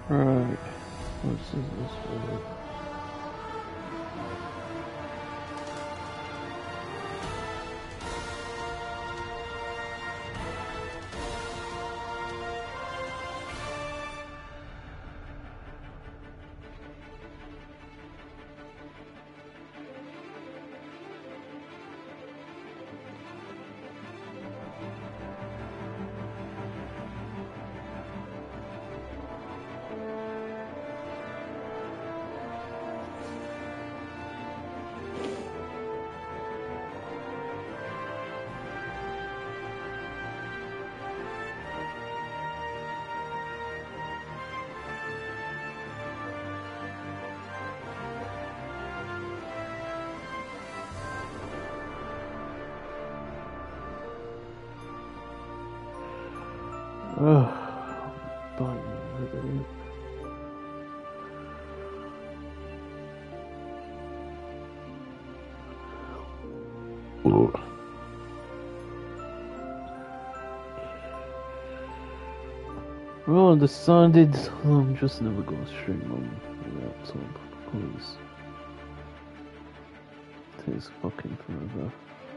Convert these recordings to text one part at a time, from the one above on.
Right. What's this for? Ugh. Button. Well, decided I'm just never gonna stream on the laptop because it takes fucking forever.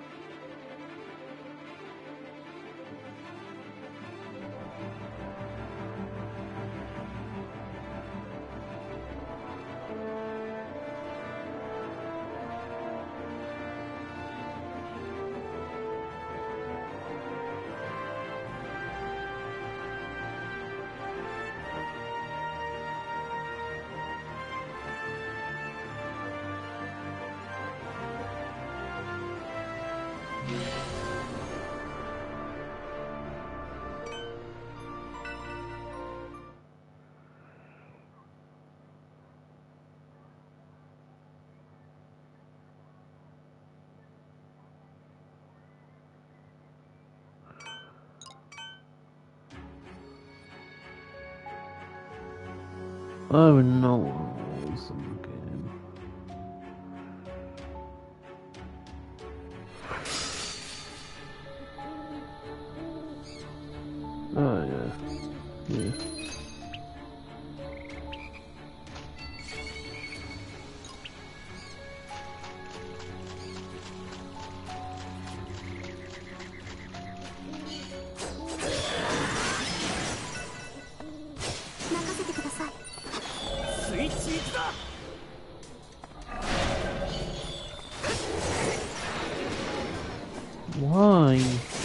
Oh no, rules in the game. Oh yeah, yeah. Why?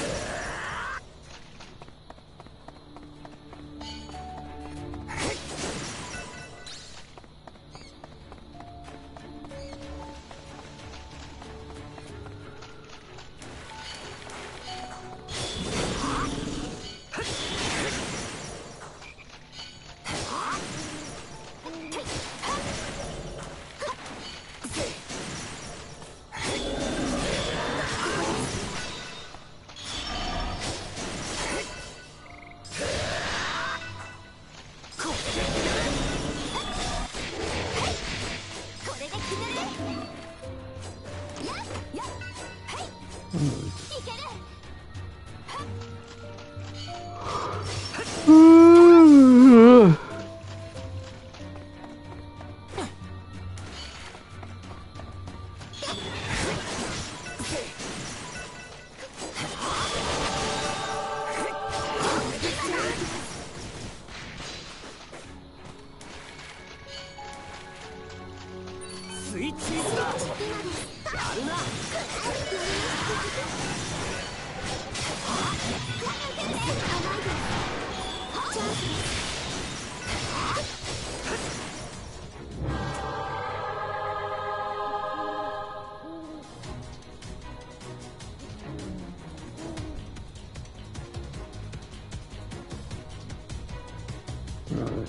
Right.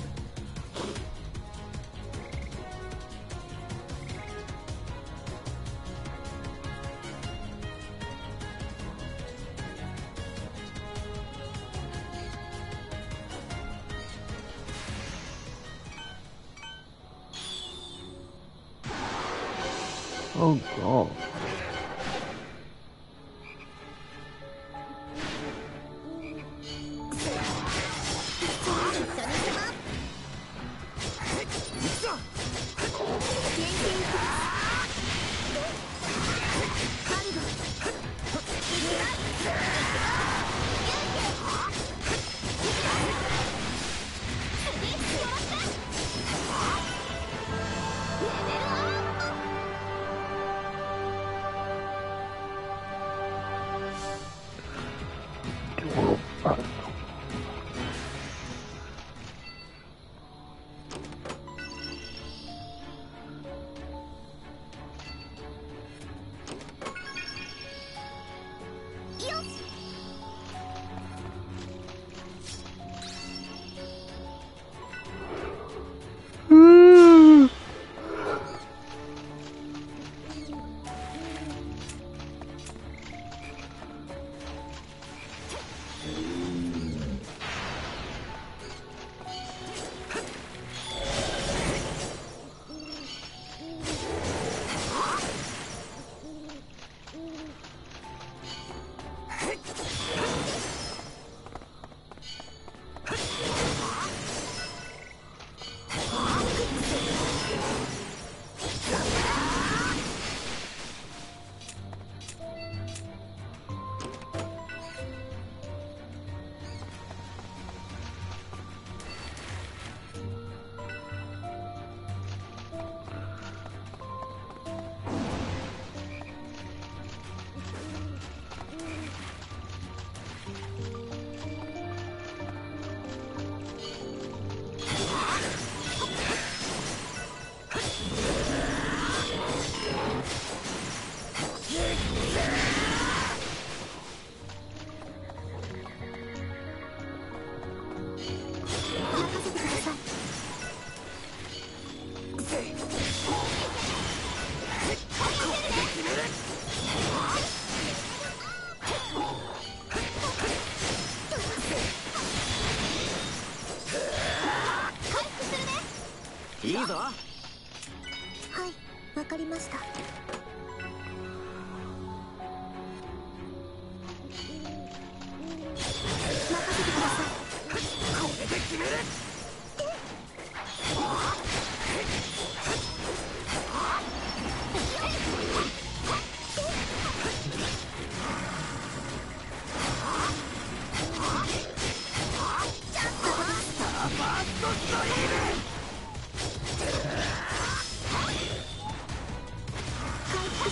Oh god.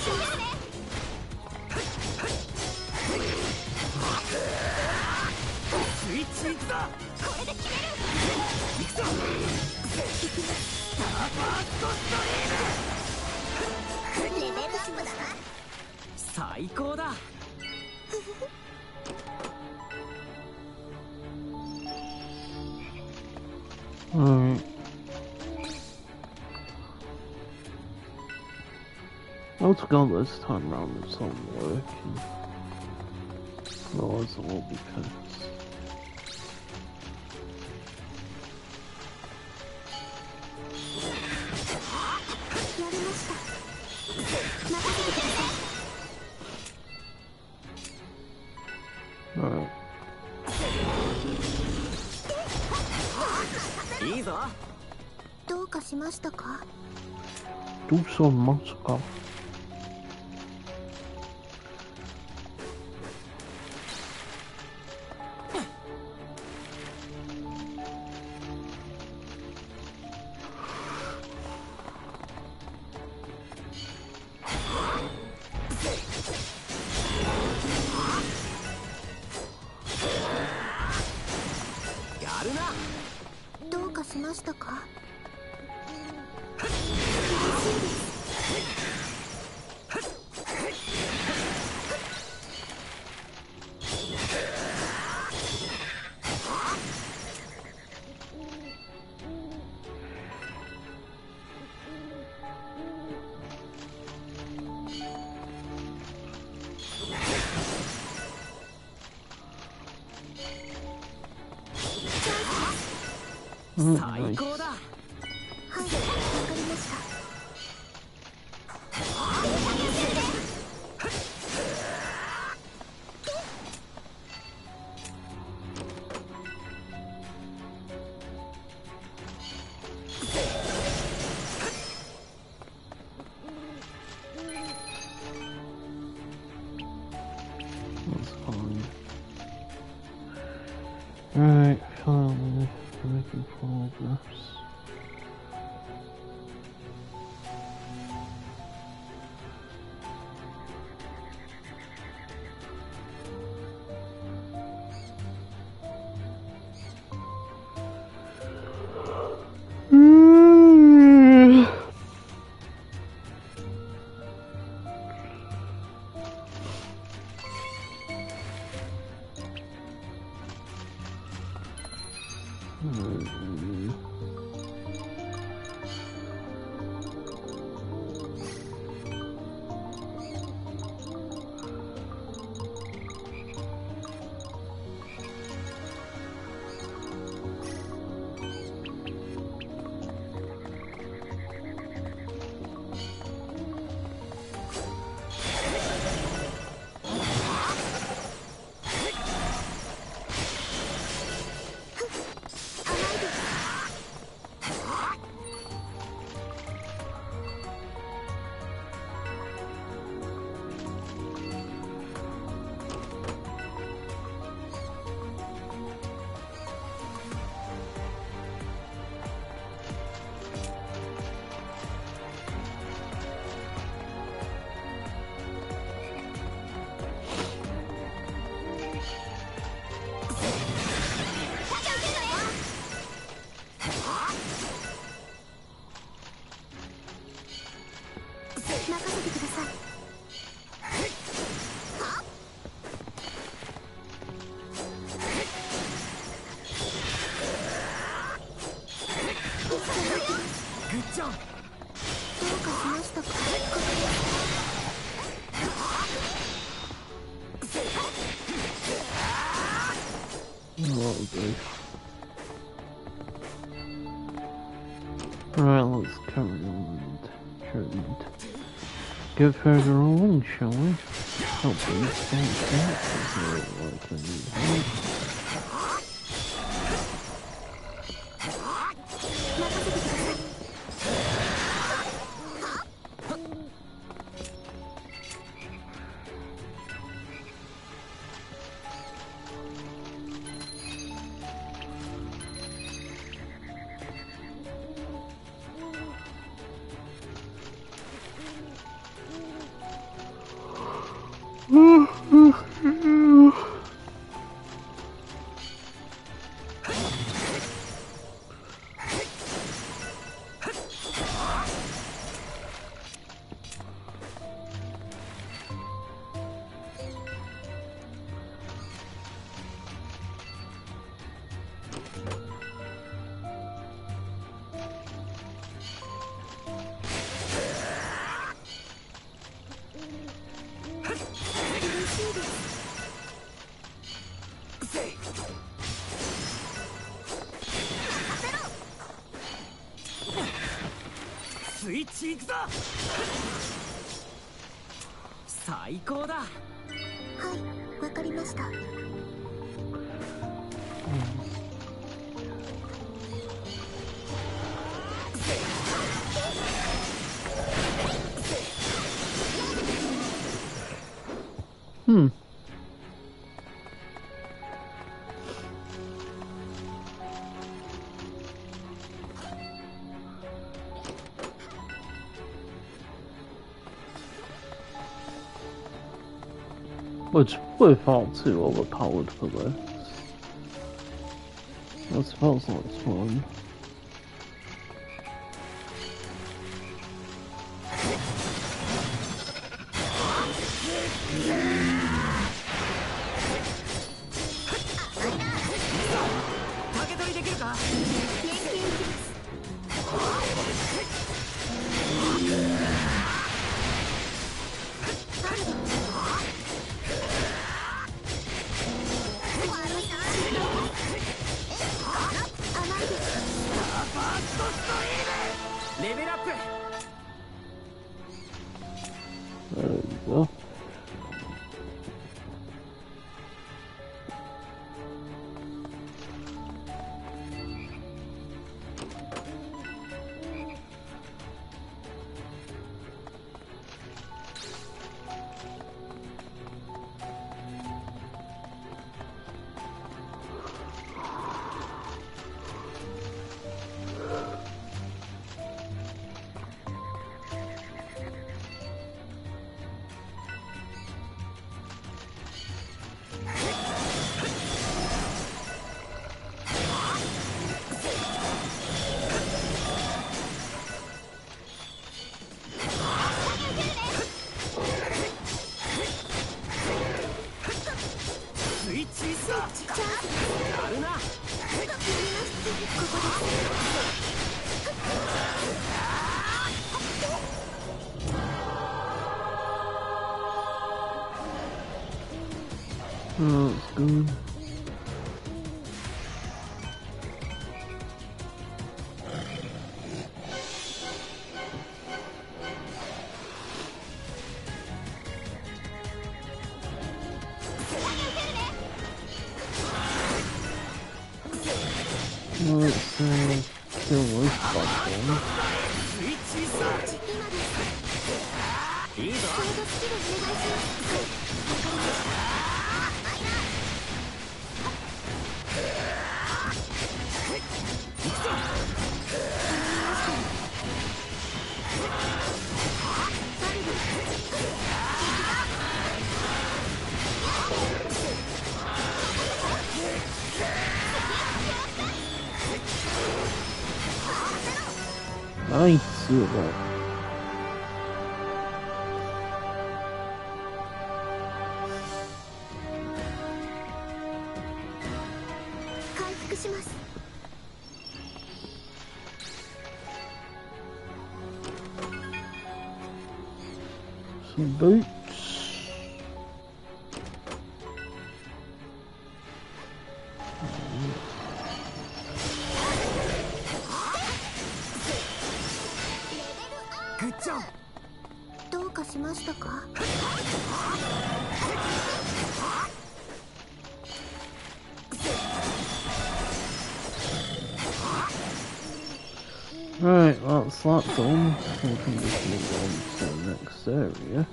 スイッチいくぞ。これで決める。いくぞ。スターファーストストリーム。レベルアップだな。最高だ。 Alright. Let's go this time around. It's not working. Otherwise, it will be pissed. Alright. いいぞ。 どうかしましたか？ Do so much of. 最高だ。はい、わかりました。 Alright, finally, making progress. Alright, let's carry on and get further along, shall we? Oh, please, don't like I need help. スイッチいくぞ。最高だ。 はい、わかりました。 Which, with R2, overpowered for this. I suppose that's fun. There you go. Oh, that's good. Let's kill this button. いいぞ。コードスキルお願いします。わかりました。 Nice. Some boots. Good job. どうかしましたか? Right, that's that done. We can just move on to the next area.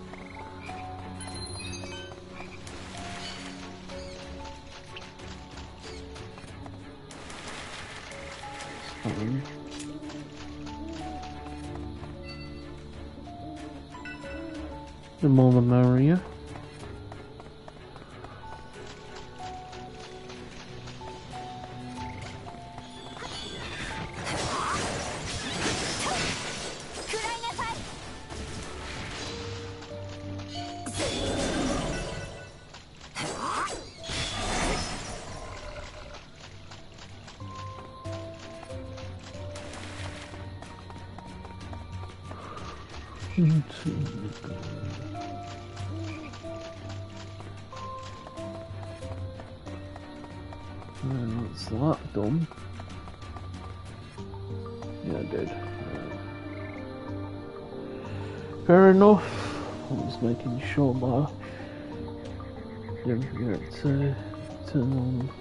Fine. The more the merrier. And that's that done. Yeah, I did. Fair enough. I was making sure my didn't forget to turn on.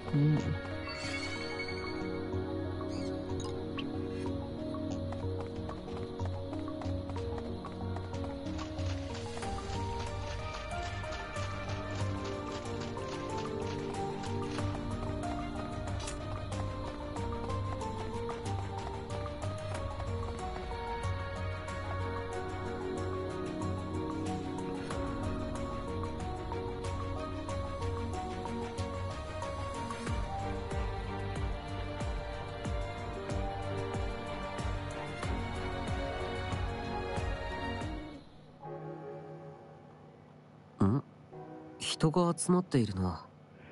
人が集まっているな。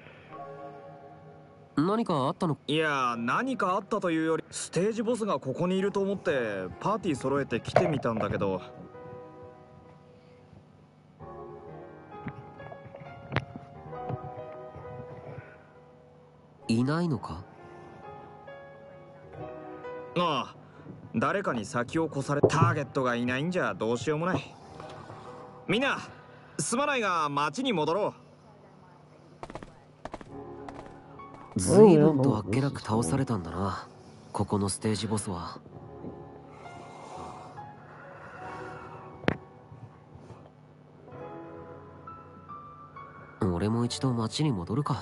何かあったの？ いや、何かあったというより、ステージボスがここにいると思ってパーティー揃えて来てみたんだけど。 いないのか？ ああ、誰かに先を越され、ターゲットがいないんじゃどうしようもない。みんなすまないが町に戻ろう。随分とあっけなく倒されたんだな、ここのステージボスは。俺も一度町に戻るか。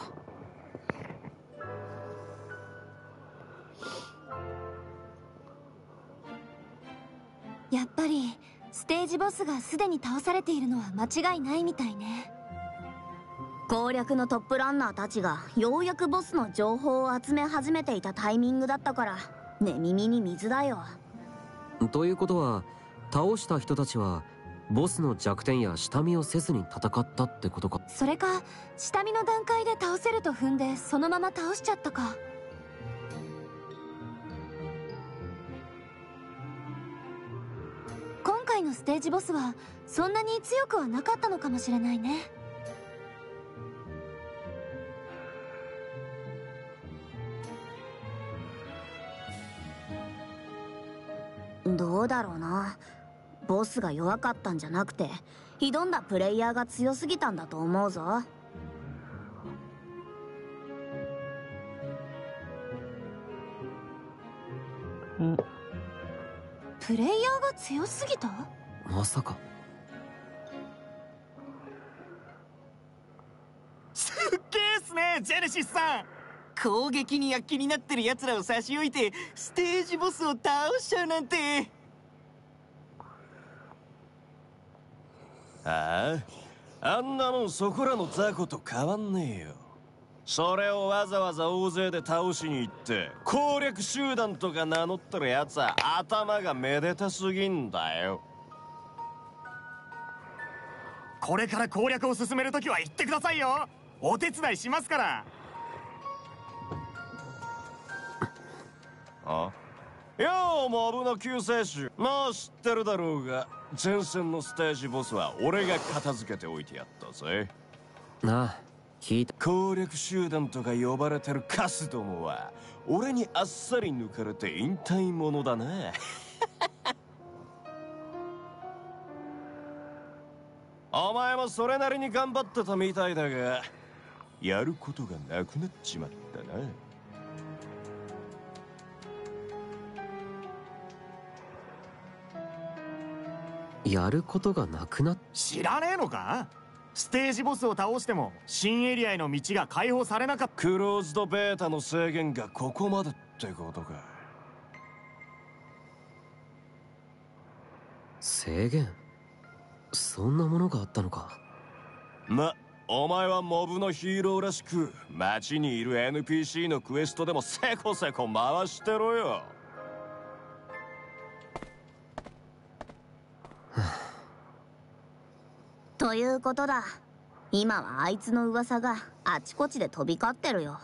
やっぱりステージボスがすでに倒されているのは間違いないみたいね。 攻略のトップランナーたちがようやくボスの情報を集め始めていたタイミングだったから寝耳に水だよ。 ということは倒した人たちはボスの弱点や下見をせずに戦ったってことか。 それか下見の段階で倒せると踏んでそのまま倒しちゃったか。今回のステージボスはそんなに強くはなかったのかもしれないね。 どうだろうな。ボスが弱かったんじゃなくて挑んだプレイヤーが強すぎたんだと思うぞ。 プレイヤーが強すぎた？ まさか。 すっげえっすね、ジェネシスさん。攻撃に躍起になってる奴らを差し置いてステージボスを倒しちゃうなんて。 ああ、あんなもんそこらの雑魚と変わんねえよ。それをわざわざ大勢で倒しに行って攻略集団とか名乗ってるやつは頭がめでたすぎんだよ。 これから攻略を進めるときは言ってくださいよ。お手伝いしますから。 あ、ようモブの救世主、もう知ってるだろうが前線のステージボスは俺が片付けておいてやったぜ。 なあ、聞いた。 攻略集団とか呼ばれてるカスどもは俺にあっさり抜かれて引退者だな。お前もそれなりに頑張ってたみたいだがやることがなくなっちまったな。 やることがなくなっ。 知らねえのか？ステージボスを倒しても新エリアへの道が開放されなかった。 クローズドベータの制限がここまでってことか。 制限？そんなものがあったのか。 お前はモブのヒーローらしく街にいる NPC のクエストでもせこせこ回してろよ。 ということだ。今はあいつの噂があちこちで飛び交ってるよ。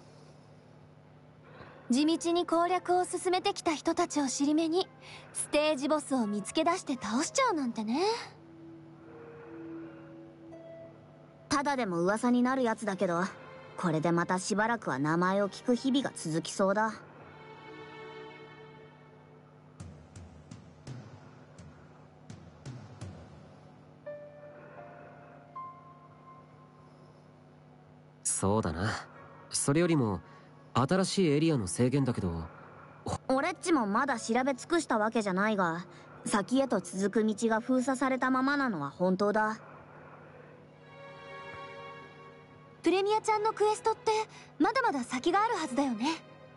地道に攻略を進めてきた人たちを尻目にステージボスを見つけ出して倒しちゃうなんてね。 ただでも噂になるやつだけどこれでまたしばらくは名前を聞く日々が続きそうだ。 そうだな。それよりも新しいエリアの制限だけど、 俺っちもまだ調べ尽くしたわけじゃないが、先へと続く道が封鎖されたままなのは本当だ。 プレミアちゃんのクエストってまだまだ先があるはずだよね。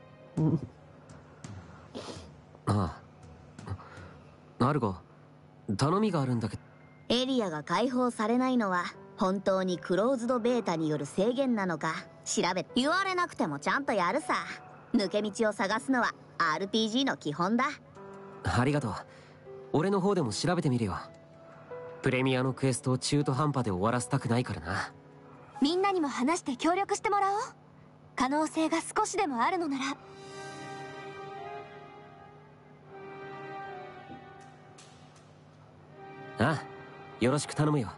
ああ、アルゴ、頼みがあるんだけど。 エリアが開放されないのは本当にクローズドベータによる制限なのか調べ、言われなくてもちゃんとやるさ。抜け道を探すのは RPG の基本だ。 ありがとう。俺の方でも調べてみるよ。プレミアのクエストを中途半端で終わらせたくないからな。 みんなにも話して協力してもらおう。可能性が少しでもあるのなら。 ああ、よろしく頼むよ。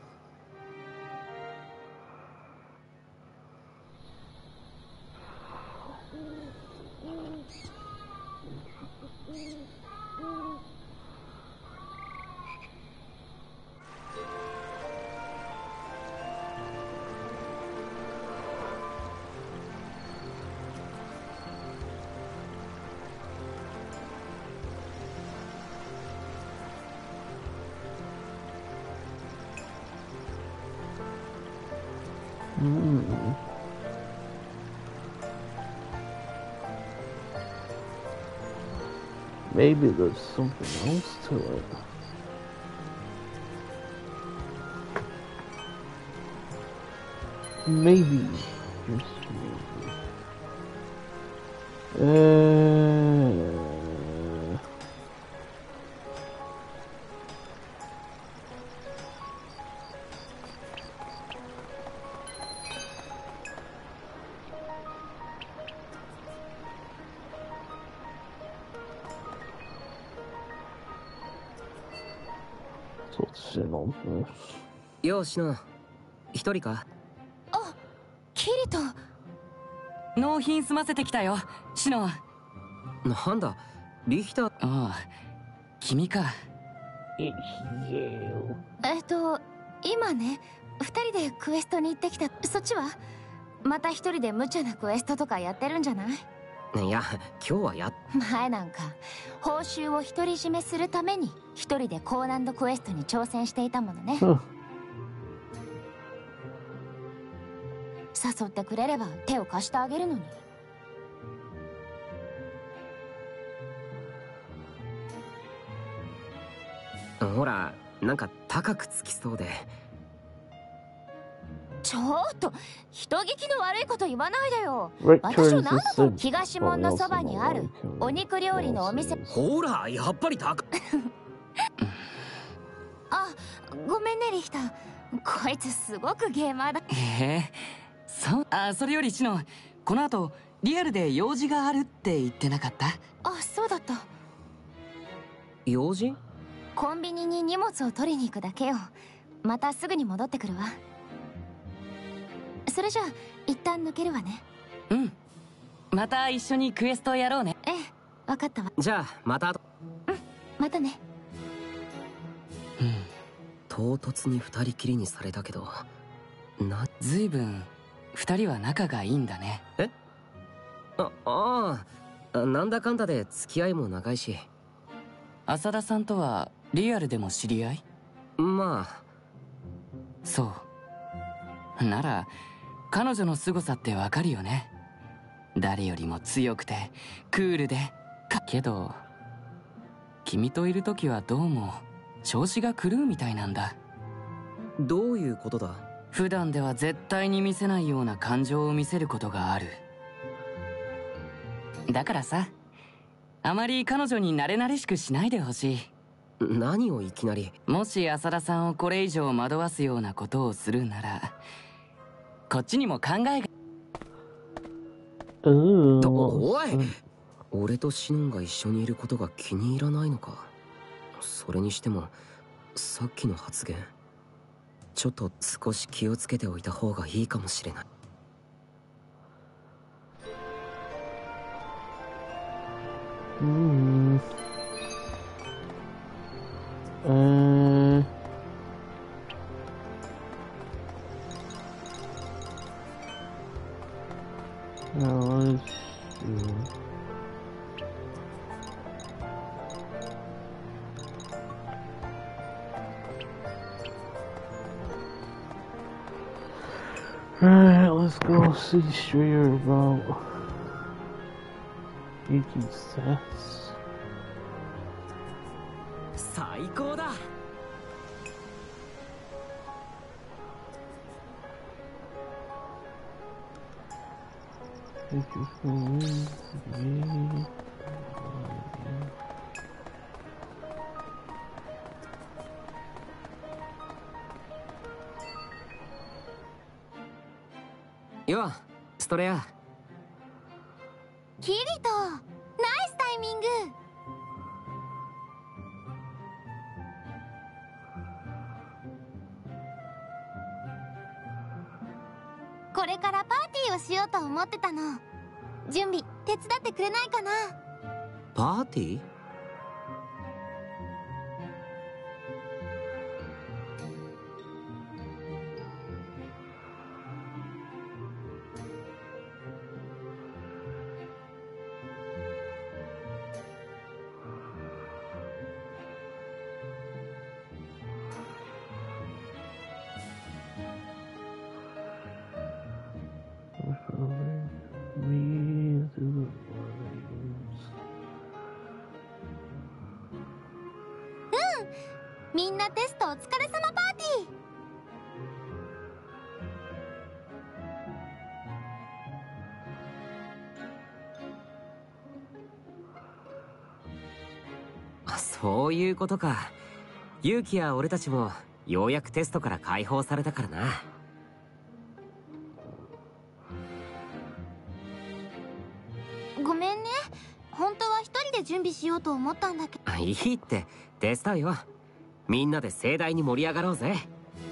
Maybe there's something else to it. Maybe. Just maybe. What's in on this? よしな、一人か？ あ、キリト。 納品済ませてきたよ、シノ。 なんだ、リヒター。 ああ、君か。 It's you. 今ね、2人でクエストに行ってきた。そっちはまた1人で無茶なクエストとかやってるんじゃない？ いや、今日は前なんか報酬を独り占めするために1人で高難度クエストに挑戦していたものね。誘ってくれれば手を貸してあげるのに。 ほら、なんか高くつきそうで。 ちょっと人聞きの悪いこと言わないでよ。 Rick 私は turns 何だ his と head 東門のそばにある from お肉料理のお店。 ほら、やっぱり高あ、ごめんねリヒタ。こいつすごくゲーマーだ。 へえ、そう。あ、それよりシノ、この後リアルで用事があるって言ってなかった？ あ、そうだった。 用事？ コンビニに荷物を取りに行くだけよ。またすぐに戻ってくるわ。それじゃあ一旦抜けるわね。 うん、また一緒にクエストやろうね。 ええ、分かったわ。 じゃあまた。 またね。 唐突に二人きりにされたけど、 ずいぶん二人は仲がいいんだね。 え？なんだかんだで付き合いも長いし。 浅田さんとはリアルでも知り合い？ まあ。 そう。なら彼女の凄さってわかるよね。誰よりも強くてクールでけど君といる時はどうも調子が狂うみたいなんだ。 どういうことだ？ 普段では絶対に見せないような感情を見せることがある。だからさ、あまり彼女に慣れ慣れしくしないでほしい。 何をいきなり。もし浅田さんをこれ以上惑わすようなことをするなら、こっちにも考えが。 おい、俺とシノンが一緒にいることが気に入らないのか。それにしてもさっきの発言、ちょっと少し気をつけておいた方がいいかもしれない。 Alright, let's go see Strayer about Yuki's stats. 最高だ。よう、ストレア。 キリト、ナイスタイミング。これからパーティーをしようと思ってたの。準備手伝ってくれないかな。 パーティー？ みんなテストお疲れ様パーティー。 そういうことか。ユウキや俺たちもようやくテストから解放されたからな。 ごめんね。本当は一人で準備しようと思ったんだけど。 いいって手伝うよ。みんなで盛大に盛り上がろうぜ。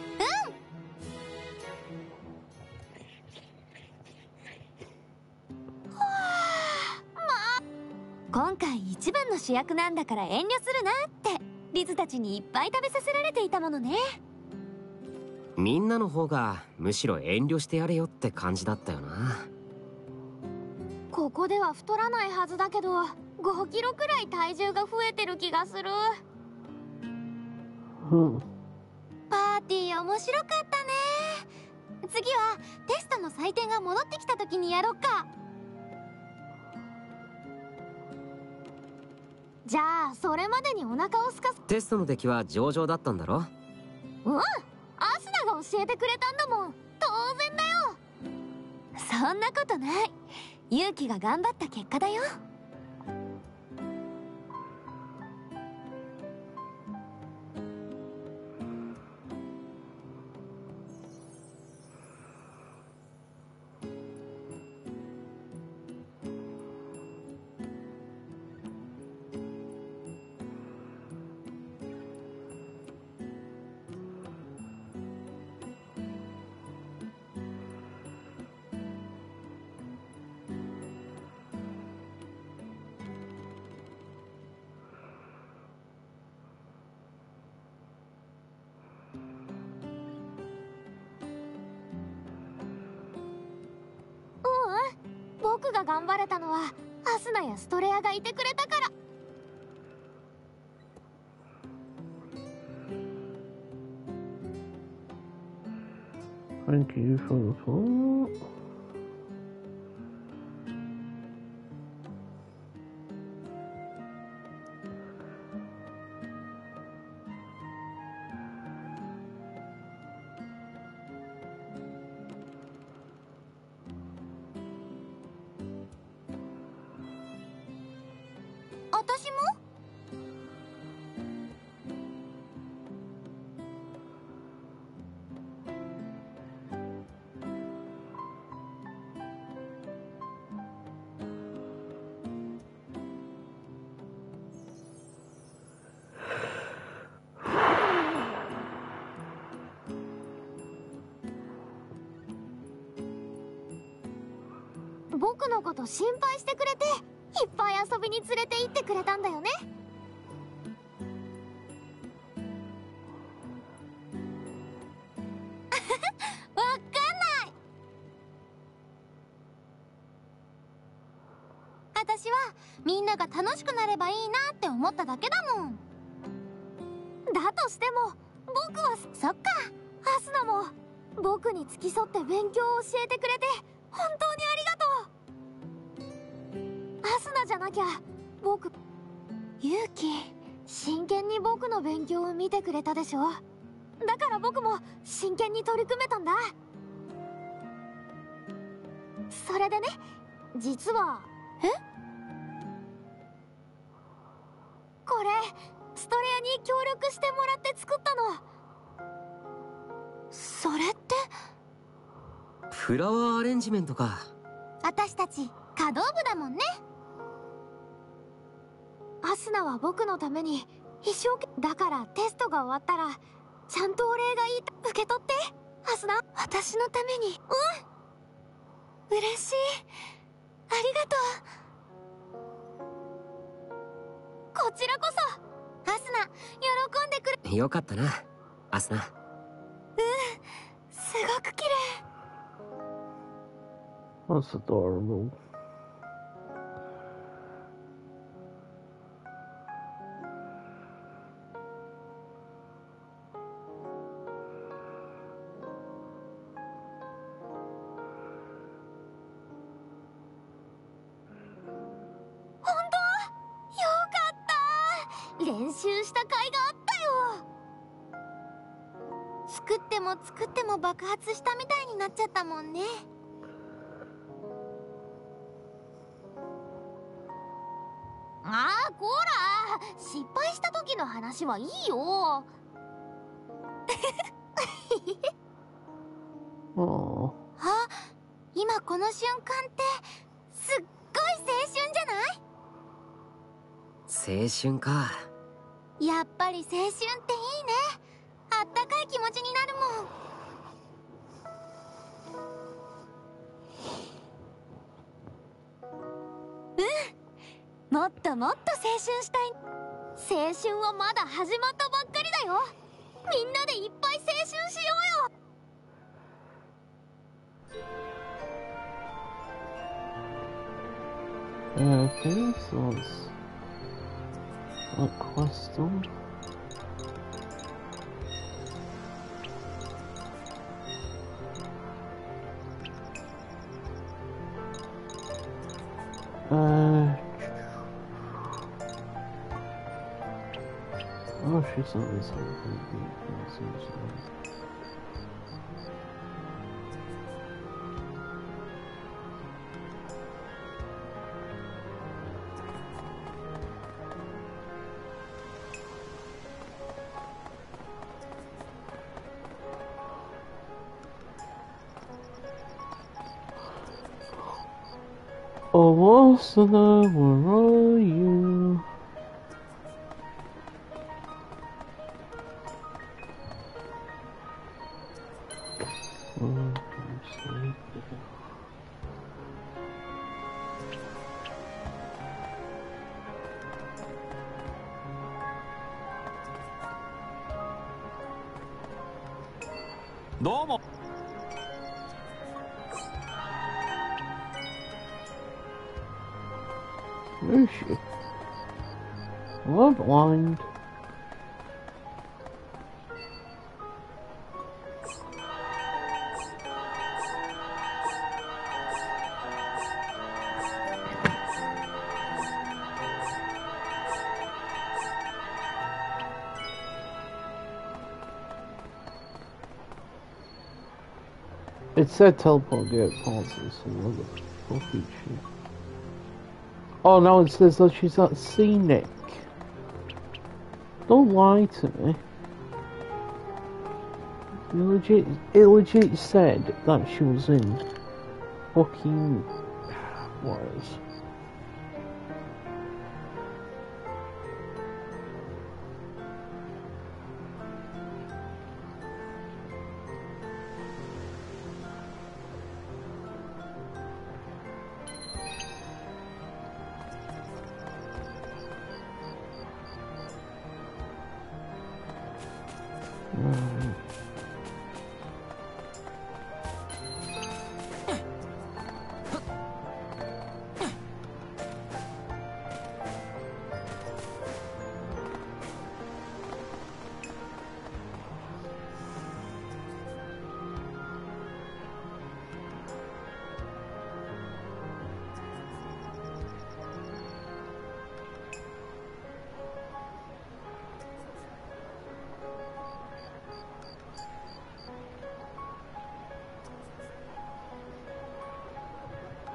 今回一番の主役なんだから遠慮するなってリズたちにいっぱい食べさせられていたものね。 みんなの方がむしろ遠慮してやれよって感じだったよな。 ここでは太らないはずだけど5キロくらい体重が増えてる気がする。パーティー面白かったね。次はテストの採点が戻ってきた時にやろっか。じゃあそれまでにお腹をすかす。 テストの出来は上々だったんだろ？ うん、アスナが教えてくれたんだもん。当然だよ。そんなことない。ユウキが頑張った結果だよ。僕が頑張れたのはアスナやストレアがいてくれたから。 Thank you for the follow. 私も？僕のこと心配してくれていっぱい遊びに連れて行ってくれたんだよね。わかんない。私はみんなが楽しくなればいいなって思っただけだもん。だとしても僕はそっか。アスナも僕に付き添って勉強を教えてくれて本当にありがとう。アスナじゃなきゃ僕。ユウキ、真剣に僕の勉強を見てくれたでしょ。だから僕も真剣に取り組めたんだ。それでね、実はこれストレアに協力してもらって作ったの。それってフラワーアレンジメントか。 私たち華道部だもんね。アスナは僕のために一生懸命だから、テストが終わったらちゃんとお礼がいいと受け取って。アスナ、私のために。嬉しい。ありがとう。こちらこそ。アスナ、喜んでくれ。 よかったな、アスナ。 すごく綺麗。 That's adorable. 練習した甲斐があったよ。作っても作っても爆発したみたいになっちゃったもんね。ああ、こら、失敗した時の話はいいよ。あ、今この瞬間ってすっごい青春じゃない？ 青春か。 やっぱり青春っていいね。あったかい気持ちになるもん。もっともっと青春したい。青春はまだ始まったばっかりだよ。みんなでいっぱい青春しようよ。 This was a question. Oh, she's on this one. Oh, Asuna, where are you? Oh, I'm sleeping. Domo. Where is she? Am I blind? It said teleport get passes, so what the fuck is she? Oh no, it says that she's at Scenic. Don't lie to me. It legit said that she was in fucking... What is...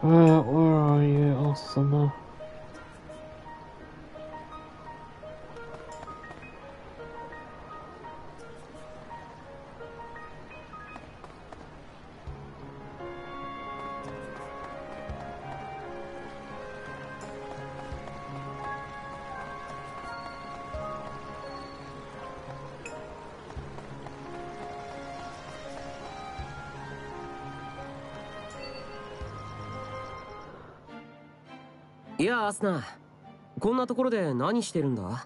Where are you, Asuna? いやアスナ、こんなところで何してるんだ？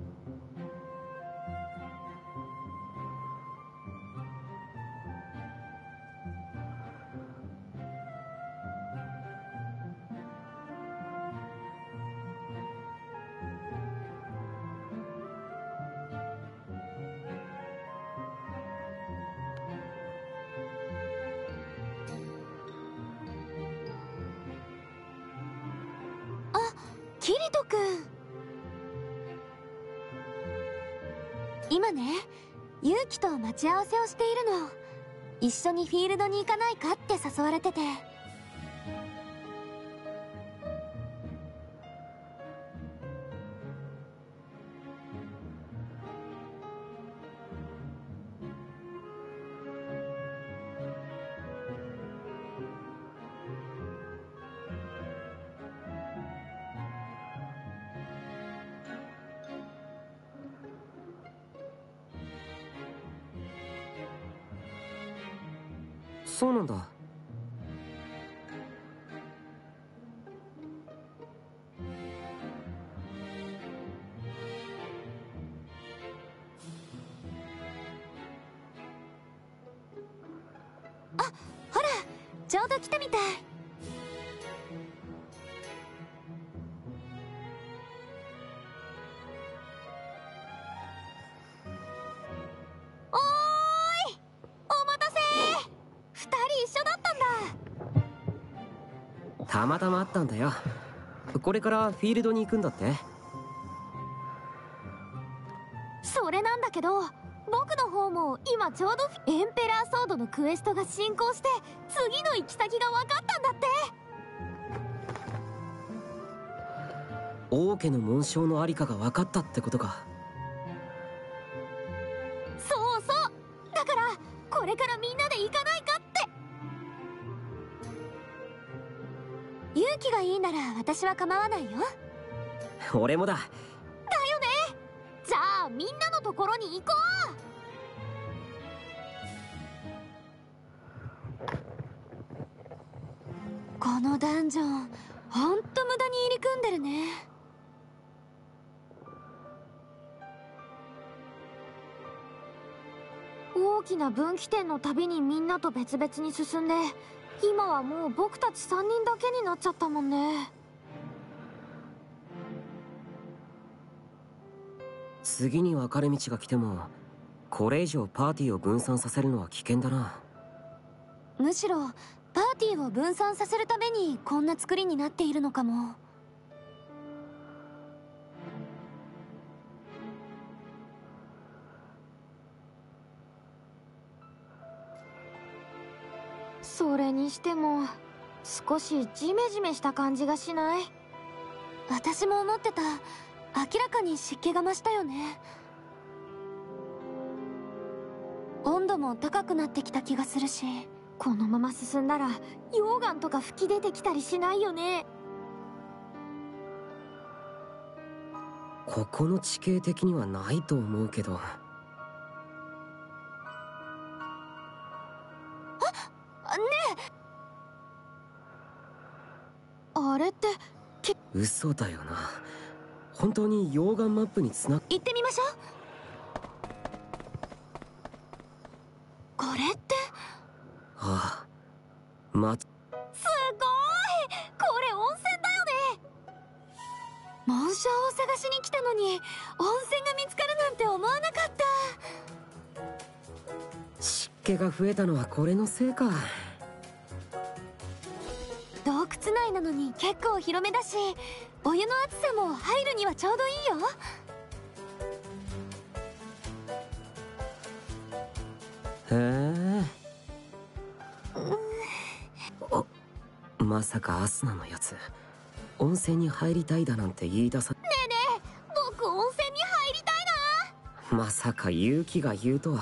キリト君、今ね、ユウキと待ち合わせをしているの。一緒にフィールドに行かないかって誘われてて。 そうなんだ。 あ、ほら、ちょうど来たみたい。おーい、お待たせ。二人一緒だったんだ。 たまたま会ったんだよ。これからフィールドに行くんだって。 それなんだけど、僕の方も今ちょうどエンペラーソードのクエストが進行して次の行き先が分かったんだって。 王家の紋章のありかが分かったってことか。 そうそう、だからこれからみんなで行かないかって。勇気がいいなら私は構わないよ。 俺もだ。 だよね。じゃあみんなのところに行こう。このダンジョンほんと無駄に入り組んでるね。大きな分岐点の旅にみんなと別々に進んで、今はもう僕たち3人だけになっちゃったもんね。 次に分かれ道が来てもこれ以上パーティーを分散させるのは危険だな。 むしろパーティーを分散させるためにこんな作りになっているのかも。それにしても少しジメジメした感じがしない？私も思ってた。明らかに湿気が増したよね。温度も高くなってきた気がするし、このまま進んだら溶岩とか吹き出てきたりしないよね。 ここの地形的にはないと思うけど。 ねえ、あれって嘘だよな。本当に溶岩マップにつな行ってみましょう。これってああ、 すごーい、これ温泉だよね。紋章を探しに来たのに温泉が見つかるなんて思わなかった。 湿気が増えたのはこれのせいか。 洞窟内なのに結構広めだし、お湯の熱さも入るにはちょうどいいよ。 へえ。 まさかアスナのやつ温泉に入りたいだなんて言い出さ。 ねえねえ、僕温泉に入りたいな。 まさか勇気が言うとは。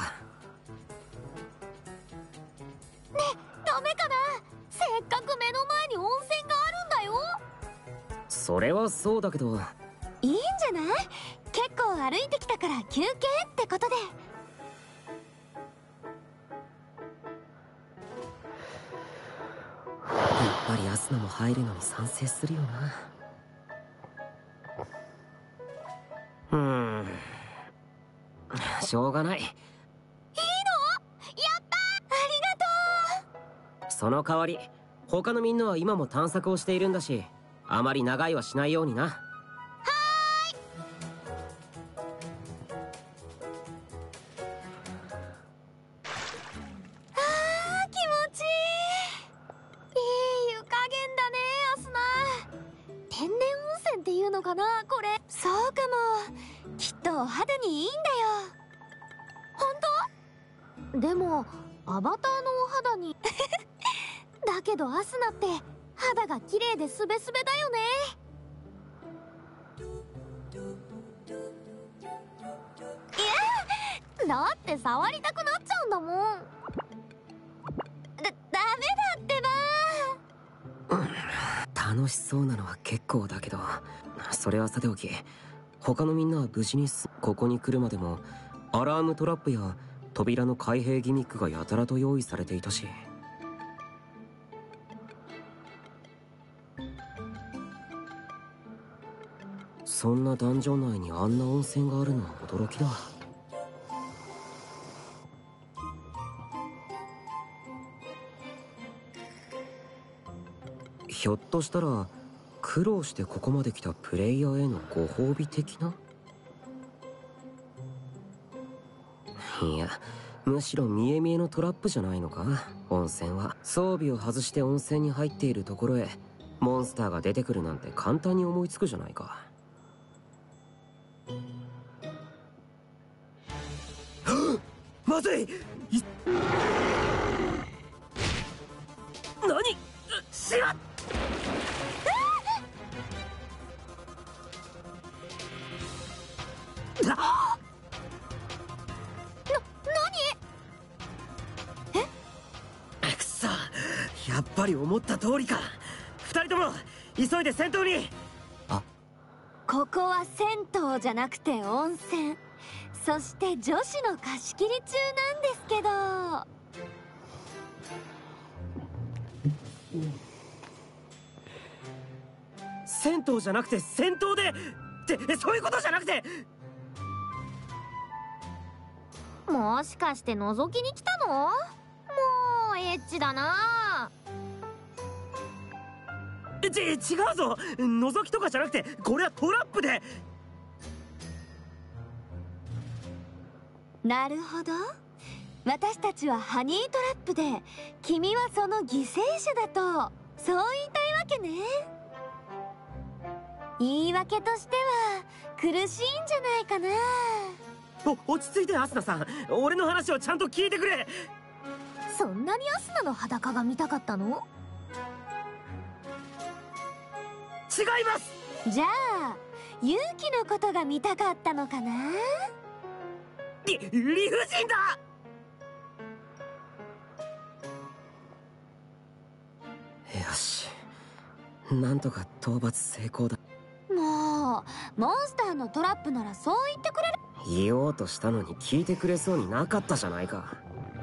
ね、ダメかな。せっかく目の前に温泉があるんだよ。 それはそうだけど。 いいんじゃない？結構歩いてきたから休憩ってことで。 やっぱりアスナも入るのに賛成するよな。しょうがない。いいの？やった！ありがとう。 その代わり他のみんなは今も探索をしているんだし、あまり長いはしないようにな。はーい。あー、気持ちいい。いい湯加減だね、アスナ。天然温泉っていうのかな、これ。そうかも。きっとお肌にいいんだよ。本当？でもアバターのお肌にだけどアスナって肌が綺麗でスベスベだよね。いや、だって触りたくなっちゃうんだもん。ダメだってば。 楽しそうなのは結構だけど、それはさておき、他のみんなは無事にここに来るまでもアラームトラップや扉の開閉ギミックがやたらと用意されていたし。そんなダンジョン内にあんな温泉があるのは驚きだ。ひょっとしたら苦労してここまで来たプレイヤーへのご褒美的な？いや、むしろ見え見えのトラップじゃないのか。温泉は装備を外して温泉に入っているところへモンスターが出てくるなんて簡単に思いつくじゃないか。まずい！何？しまっ！くそ、やっぱり思った通りか。二人とも急いで戦闘に。 ここは銭湯じゃなくて温泉、そして女子の貸し切り中なんですけど。 銭湯じゃなくて戦闘でってそういうことじゃなくて。 もしかして覗きに来たの？もうエッチだな。 違うぞ、覗きとかじゃなくてこれはトラップで。 なるほど、私たちはハニートラップで君はその犠牲者だと、そう言いたいわけね。言い訳としては苦しいんじゃないかな。 落ち着いてアスナさん、俺の話をちゃんと聞いてくれ。 そんなにアスナの裸が見たかったの？ 違います。 じゃあ勇気のことが見たかったのかな。 理不尽だ。よし、なんとか討伐成功だ。 もうモンスターのトラップならそう言ってくれる。 言おうとしたのに聞いてくれそうになかったじゃないか。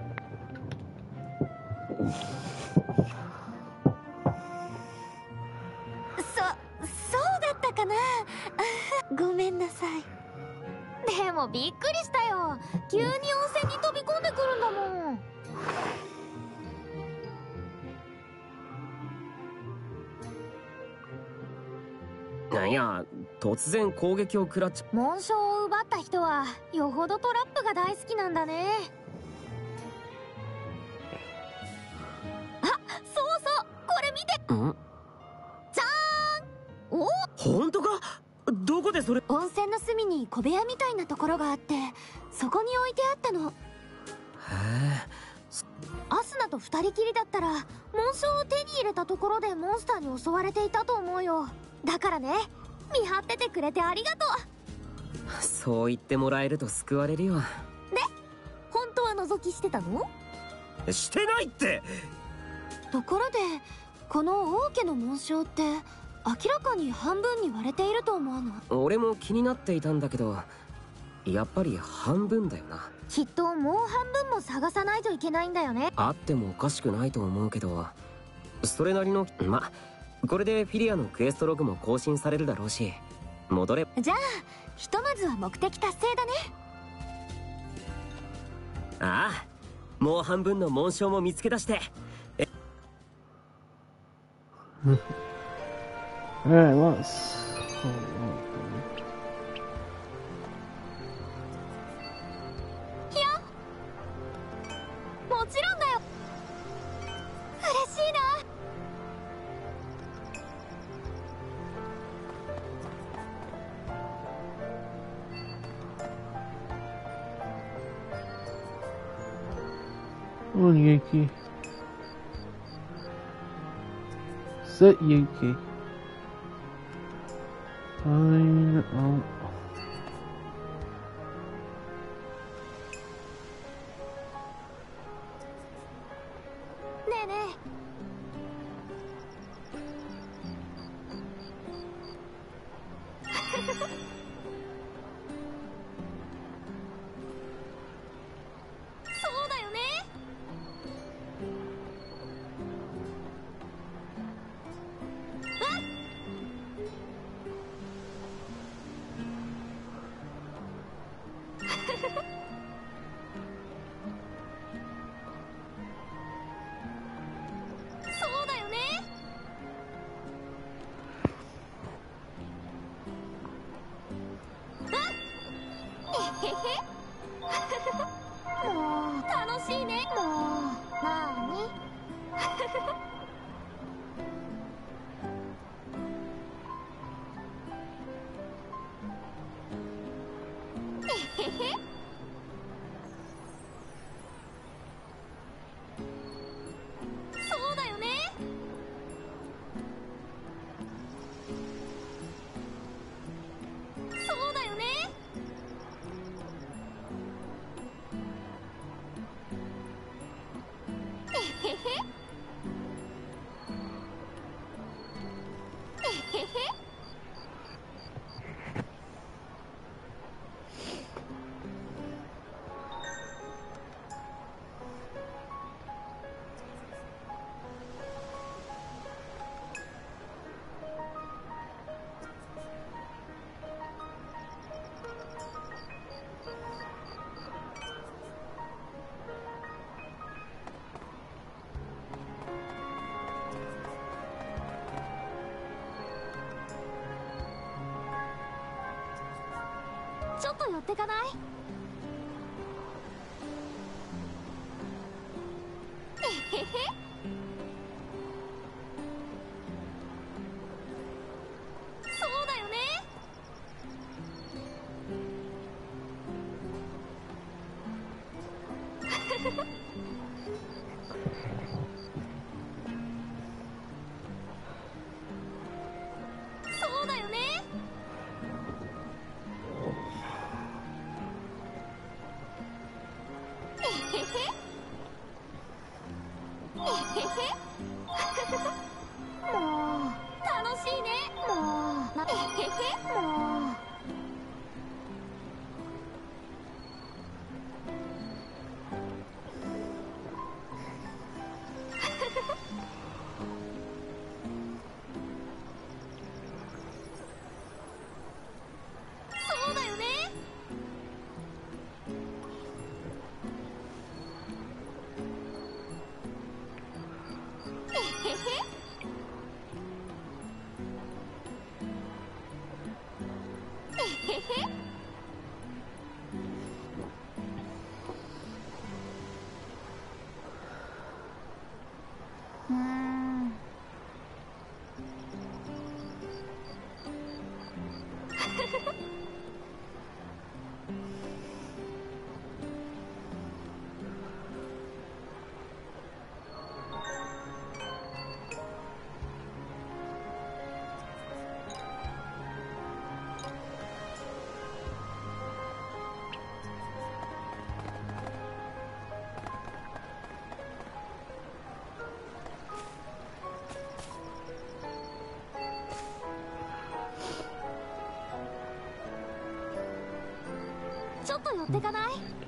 そうだったかな。ごめんなさい。でもびっくりしたよ。急に温泉に飛び込んでくるんだもん。 いや、突然攻撃を食らっちゃ。 紋章を奪った人はよほどトラップが大好きなんだね。あ、そうそう、これ見て。 ん？ じゃーん。お？ 本当か？どこでそれ？ 温泉の隅に小部屋みたいなところがあって、そこに置いてあったの。 へえ。 アスナと二人きりだったら紋章を手に入れたところでモンスターに襲われていたと思うよ。だからね、見張っててくれてありがとう。そう言ってもらえると救われるよ。で、 本当は覗きしてたの？ してないって。 ところでこの王家の紋章って明らかに半分に割れていると思わない？ 俺も気になっていたんだけど、やっぱり半分だよな。 きっともう半分も探さないといけないんだよね。 あってもおかしくないと思うけど、それなりのこれでフィリアのクエストログも更新されるだろうし、戻れ。 じゃあひとまずは目的達成だね。 ああ、もう半分の紋章も見つけ出して。 Alright, let's... もちろんだよ。嬉しいな。 On Yuki. Sit Yuki. Fine. Oh. ねえねえ。そうだよね。そうだよね。えへへ。もう楽しいね。もうなーに。えへへ。そうだよね。そうだよね。えへへ。えへへ。ちょっと寄ってかない？えへへ。そうだよね。そうだよね。えへへ。えへへ。もう楽しいね。もうえへへ。もう。そうだよね。えへへ。えへへ。 寄ってかない？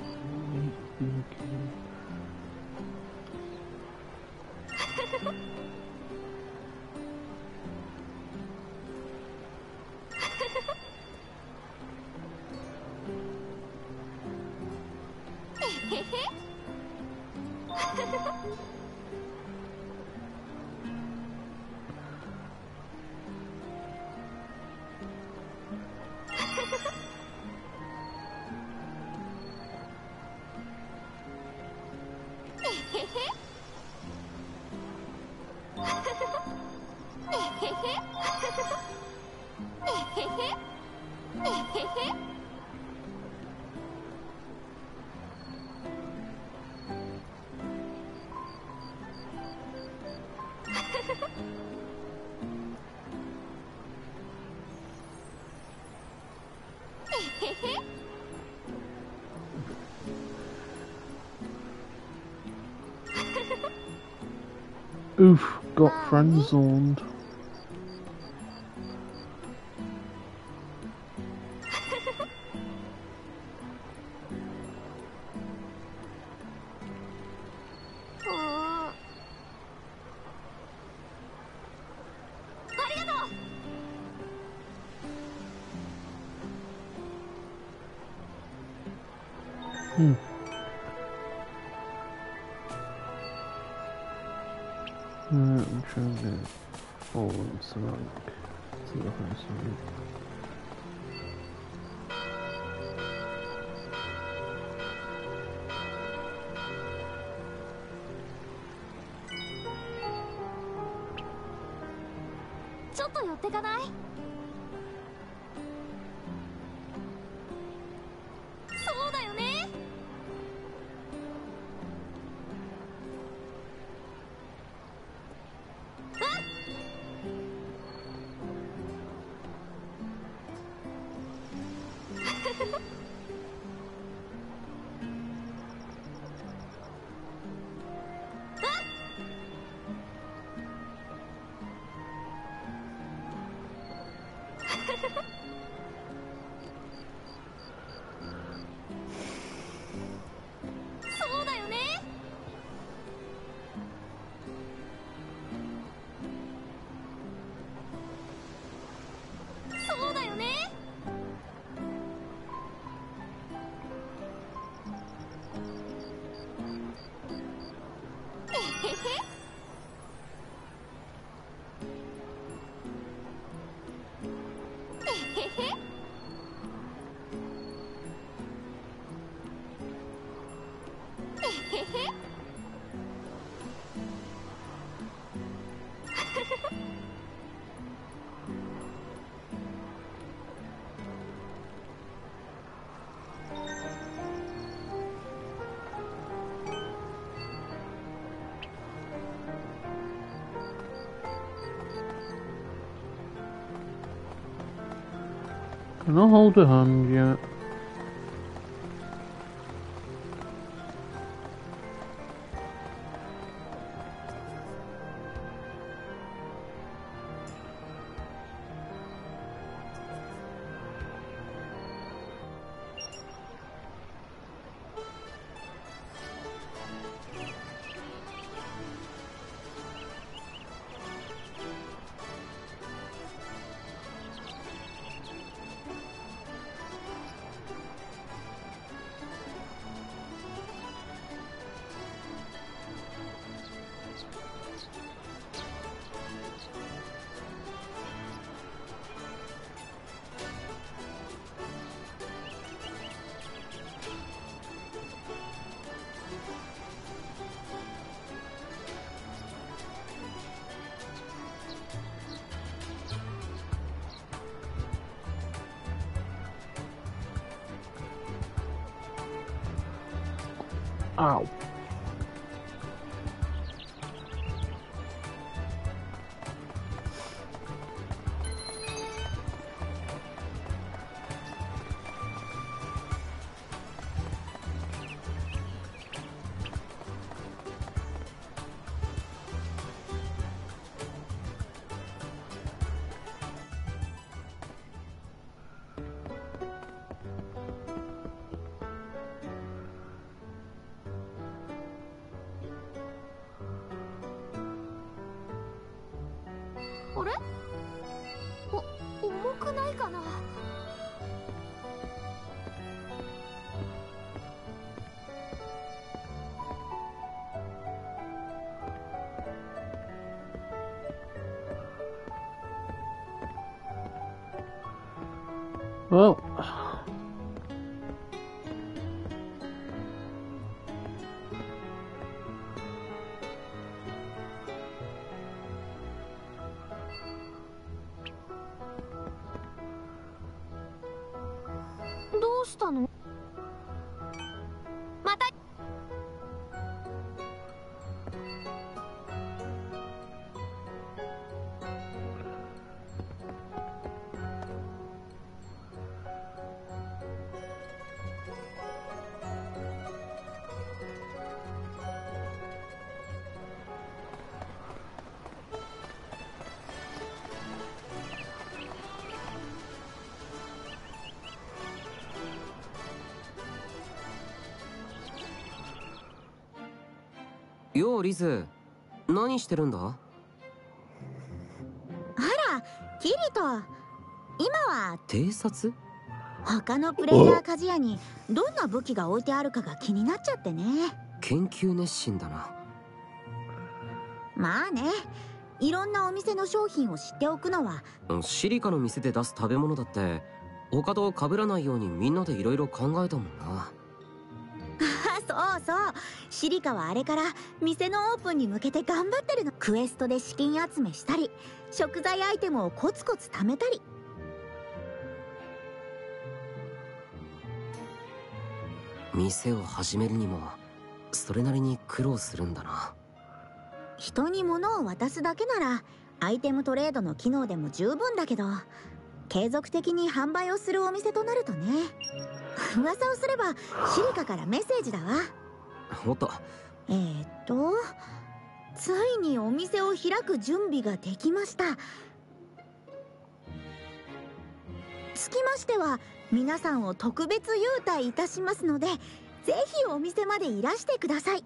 Oof, got friend zoned. I'm trying to get all into like to the high side. ちょっと寄ってかない？そうだよね。そうだよね。そうだよね。えへへ。えへへ。えへへ。 Can I hold a hand yet? Ow. あれ？重くないかな。 Well, どうしたの？また。 ようリズ、何してるんだ？ あら、キリト、今は偵察？ 他のプレイヤー鍛冶屋にどんな武器が置いてあるかが気になっちゃってね。 研究熱心だな。 まあね、いろんなお店の商品を知っておくのは。 シリカの店で出す食べ物だって他と被らないようにみんなでいろいろ考えたもんな。 そうそう、シリカはあれから店のオープンに向けて頑張ってるの。クエストで資金集めしたり、食材アイテムをコツコツ貯めたり。 店を始めるにもそれなりに苦労するんだな。 人に物を渡すだけならアイテムトレードの機能でも十分だけど、継続的に販売をするお店となるとね。噂をすればシリカからメッセージだわ。 おっと。 ついにお店を開く準備ができました。つきましては皆さんを特別優待いたしますので、ぜひお店までいらしてください。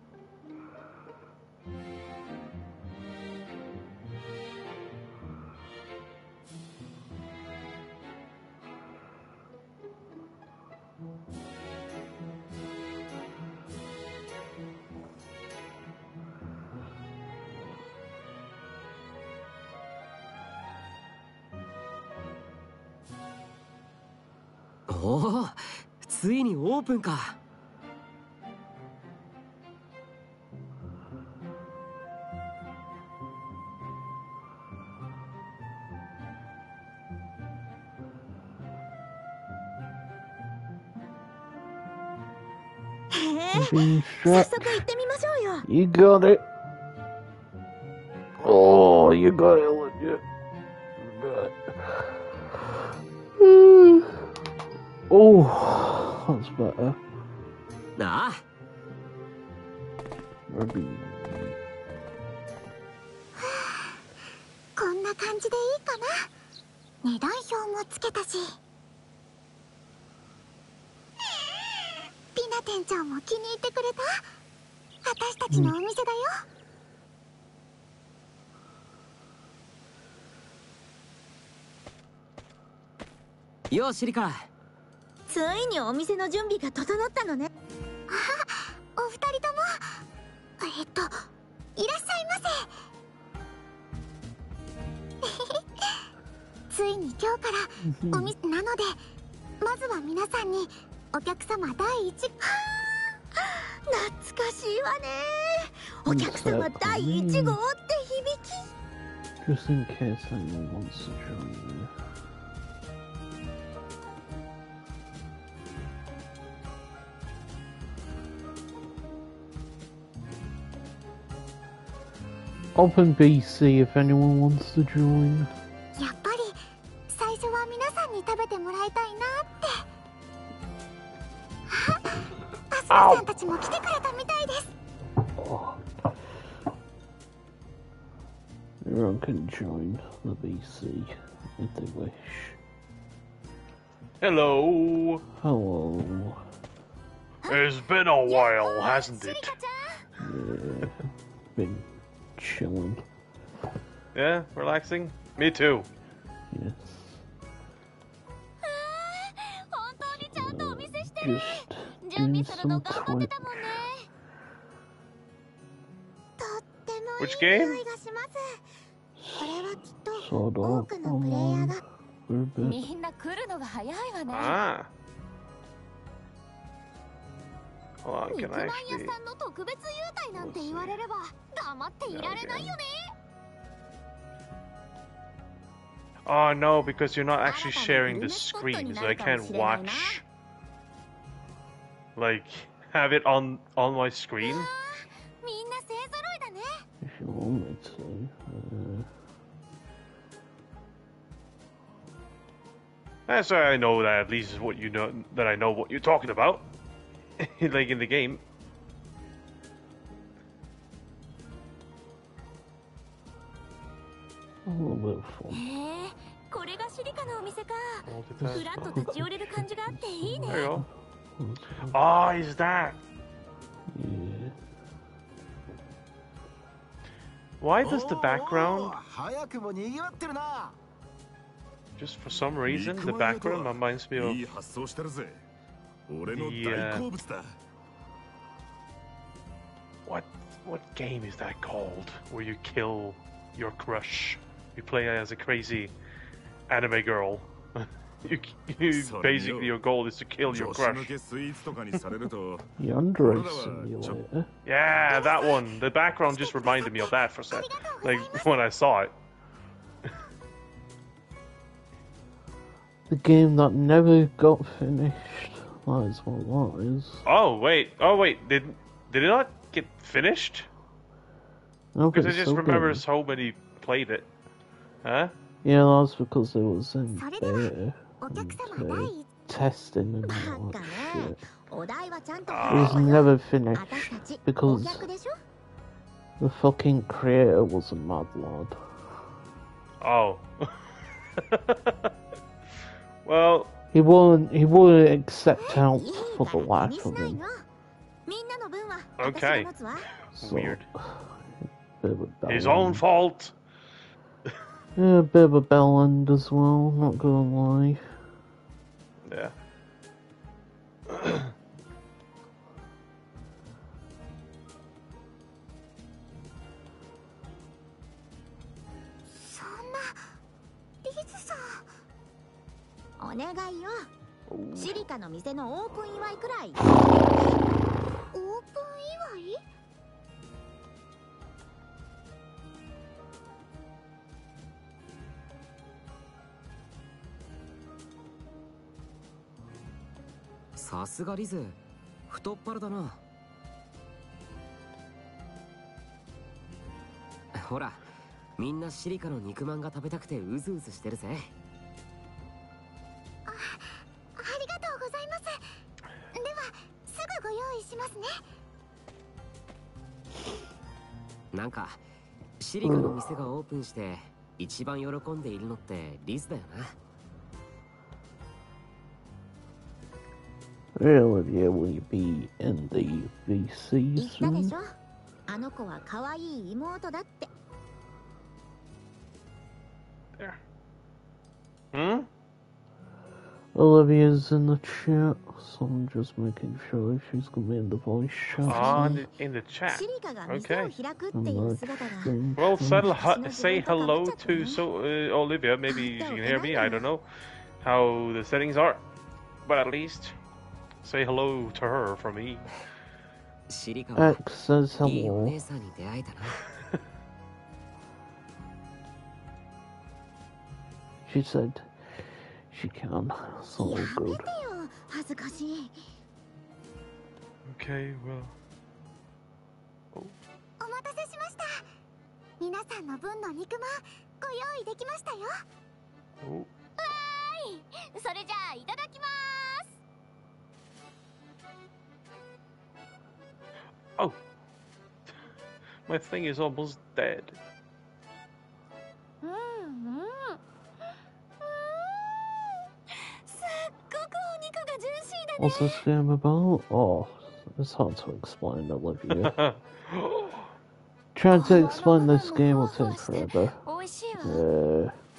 おお、ついにオープンか。 早速行ってみましょうよ。 You got it. Oh, you got it legit. Oh, that's better. ああ。 Ruby. こんな感じでいいかな。値段表もつけたし。ピナ店長も気に入ってくれた？私たちのお店だよ。 ようシリカ。 ついにお店の準備が整ったのね。 あ、お二人ともいらっしゃいませ。ついに今日からお店なので、まずは皆さんにお客様第一。 懐かしいわね。お客様第1号って響き。 Just in case anyone wants to join. Open BC if anyone wants to join. やっぱり最初は皆さんに食べてもらいたいなって。アスカさんたちも来てくれたみたいです。 Everyone can join the BC if they wish. Hello. Hello. It's been a while, hasn't it? Yeah, been chilling. Yeah, relaxing. Me too. Yes. 本当にちゃんとお見せしてる。 Just 準備 doing するの some 頑張って twit. たもんね。とっても Which いい game? 匂いがします。これはきっと Sort 多 of くのプレイヤー online が for a bit. みんな来るのが早いわね。 Ah. Hold on, 肉 can まん I 屋 actually... さんの特別優待なんて言われれば黙っていられないよね。 Oh no, because you're not actually sharing the screen, so I can't watch. Like, have it on my screen. みんな勢ぞろいだね。 If you want me to. That's why I know that at least is what you know, that I know what you're talking about. Like in the game. A little bit of fun. へえ、これがシリカのお店か。 Multitask. ふらっと立ち寄れる感じがあっていいね。 There you go. Ah, is that? Yeah. Why does the background, 早くも賑わってるな。 just for some reason, the background reminds me いい of 発想してるぜ。俺の the 大好物だ。 what game is that called? Where you kill your crush. You play as a crazy anime girl. you basically your goal is to kill your 女子 crush. 向けスイーツとかにされると、 The Android Simulator. Yeah, that one. The background just reminded me of that for a sec. Like when I saw it. The game that never got finished. That is what that is. Oh wait. Did it not get finished? No, Because but I it's just so remember good. so many played it. Huh? Yeah, that's because it was in それでは beta お客 and 様第一 testing and バ all カ that ね。 shit. お題はちゃんと It was 考えよう。 never finished 私たちお because 客でしょ。 the fucking creator was a mad lad. Oh. Well, He wouldn't accept help いい for か the ら気 life にし of ない him. よ。みんなの分は Okay. 私が持つわ。 So, Weird. bit of a his bell own end. fault. Yeah, a bit of a bell end as well, not gonna lie. Yeah. そんなリズさん。お願いよ。シリカの店のオープン祝いくらい。オープン祝い？ さすがリズ、太っ腹だな。ほら、みんなシリカの肉まんが食べたくてうずうずしてるぜ。 ありがとうございます。ではすぐご用意しますね。 なんかシリカの店がオープンして一番喜んでいるのってリズだよな。 Really, yeah, will you be in the 言 VC ったで soon? しょ。あの子は可愛い妹だって。 There. Hmm? Olivia's in the chat, so I'm just making sure she's gonna be in the voice chat. Ah, in the chat. シリカが店を開くっていう姿が。 Well, say hello to Olivia. Maybe she can hear me. I don't know how the settings are, but at least say hello to her from me. シリカは X says いいお hello. 姉さんに出会えたな。 She said she can, so や all め good. てよ、恥ずかしい。 Okay, well. お待たせしました。皆さんの分の肉まんご用意できましたよ。 Oh. わーい、それじゃあいただきます。 Oh. My thing is almost dead. うんうん。すっごくお肉がジューシーだね。 What's this game about? Oh, it's hard to explain, Olivia. Trying to explain this game will take forever. 美味しいわ。 Yeah.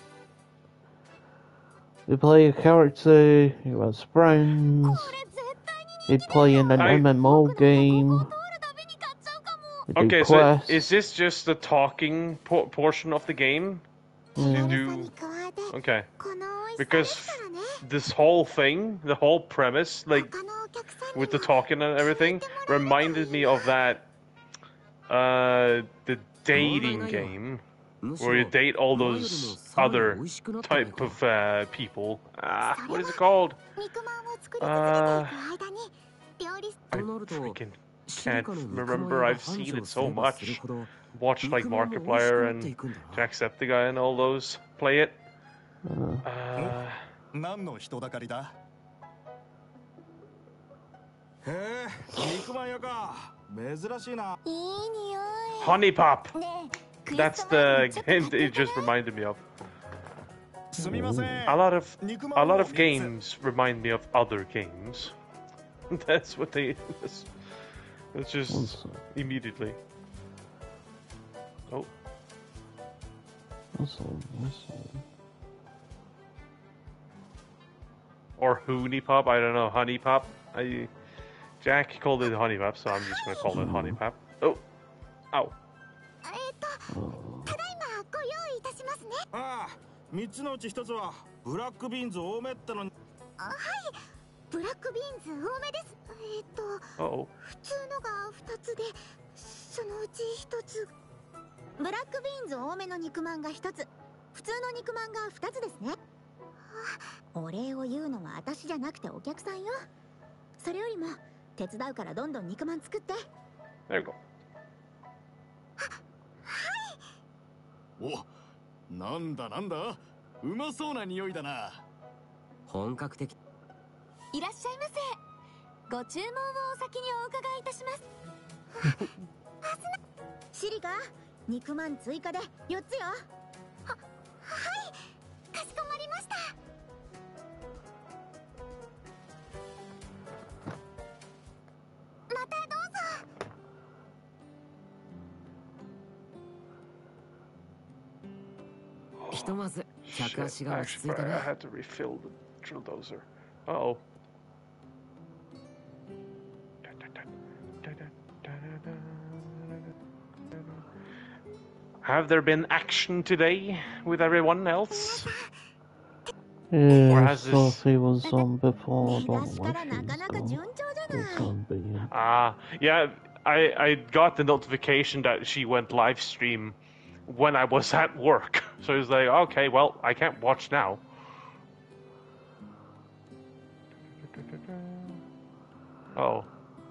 You play a character who has friends. You play in an MMO game. Okay, so is this just the talking portion of the game? Okay. Because this whole thing, the whole premise, like with the talking and everything, reminded me of that the dating game where you date all those other type of people. What is it called? I freaking can't remember. I've seen it so much. Watched like Markiplier and Jacksepticeye and all those play it. 何の人だかりだへえ、肉まん屋か珍しいないい匂い Honey Pop! That's the game it just reminded me of. すみません A lot of games remind me of other games. That's what they... It's just immediately. Oh. Or Honey Pop, I don't know, Honey Pop. Jack called it Honey Pop, so I'm just gonna call it Honey Pop. Oh! Ow. ああ、3つのうち1つはブラックビーンズ多めってのに。 はい、ブラックビーンズ多めです。普通のが2つで、そのうち1つ。ブラックビーンズ多めの肉まんが1つ、普通の肉まんが2つですね。お礼を言うのは私じゃなくてお客さんよ。それよりも手伝うからどんどん肉まん作って。 There you go. はい。お。なんだなんだうまそうな匂いだな本格的いらっしゃいませご注文をお先にお伺いいたしますシリカ肉まん追加で4つよはいかしこまりましたまたどうぞひとまず客足が落ち着いたね。 I had to refill the drill dozer. Uh-oh. Have there been action today with everyone else? Yeah, Sophie was on before. I don't know why she's yeah, I got the notification that she went live stream when I was at work. So it was like, okay, well, I can't watch now. Oh.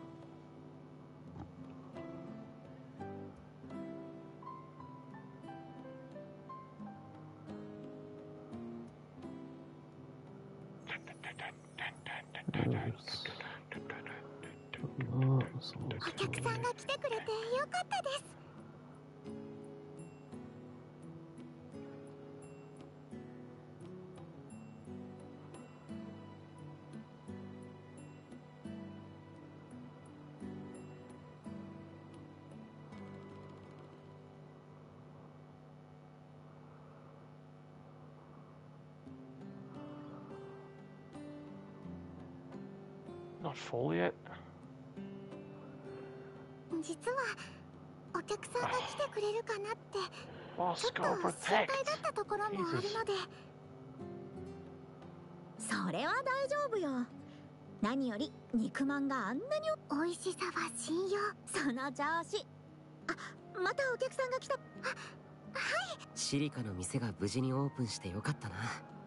Not full yet. 実はお客さんが来てくれるかなってちょっと心配だったところもあるのでそれは大丈夫よ何より肉まんがあんなに美味しさは信用その調子またお客さんが来たはいシリカの店が無事にオープンしてよかったな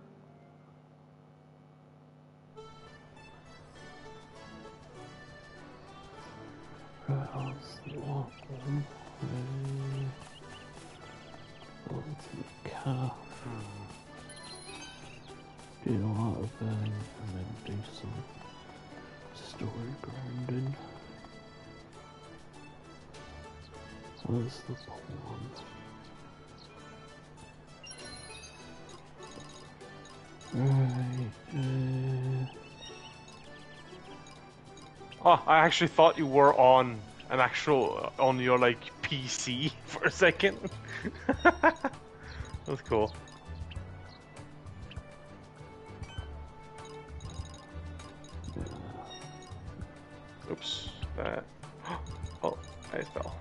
Do a lot of and then do some story grinding. Where's the pond? Right, Oh, I actually thought you were on an actual, on your like PC for a second. That's cool. Oops. That. Oh, I fell.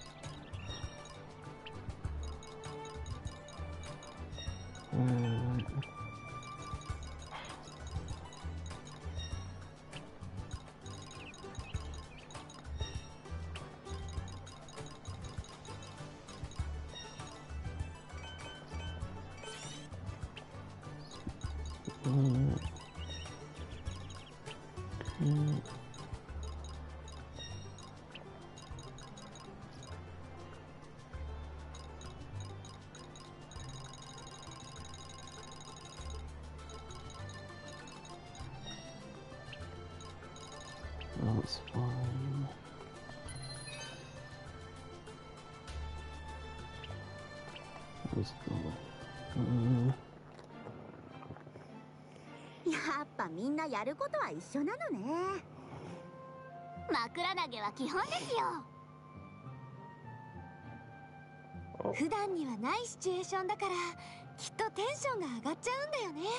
That's fine. That's fine. やっぱみんなやることは一緒なのね。 枕投げは基本ですよ。普段にはないシチュエーションだからきっとテンションが上がっちゃうんだよね。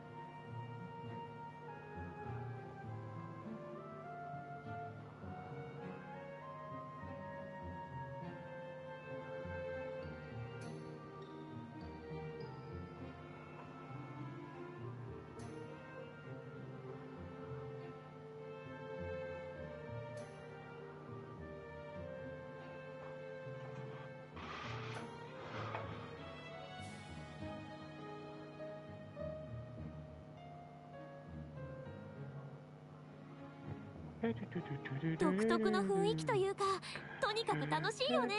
独特の雰囲気というか、とにかく楽しいよね。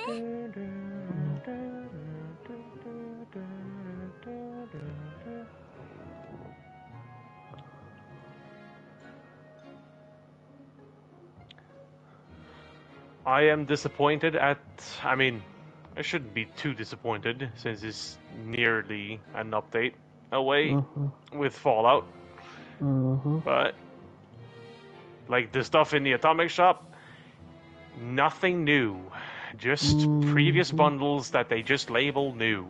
I am disappointed at. I mean, I shouldn't be too disappointed since it's nearly an update away with Fallout. But like the stuff in the Atomic Shop, nothing new. Just previous bundles that they just label new.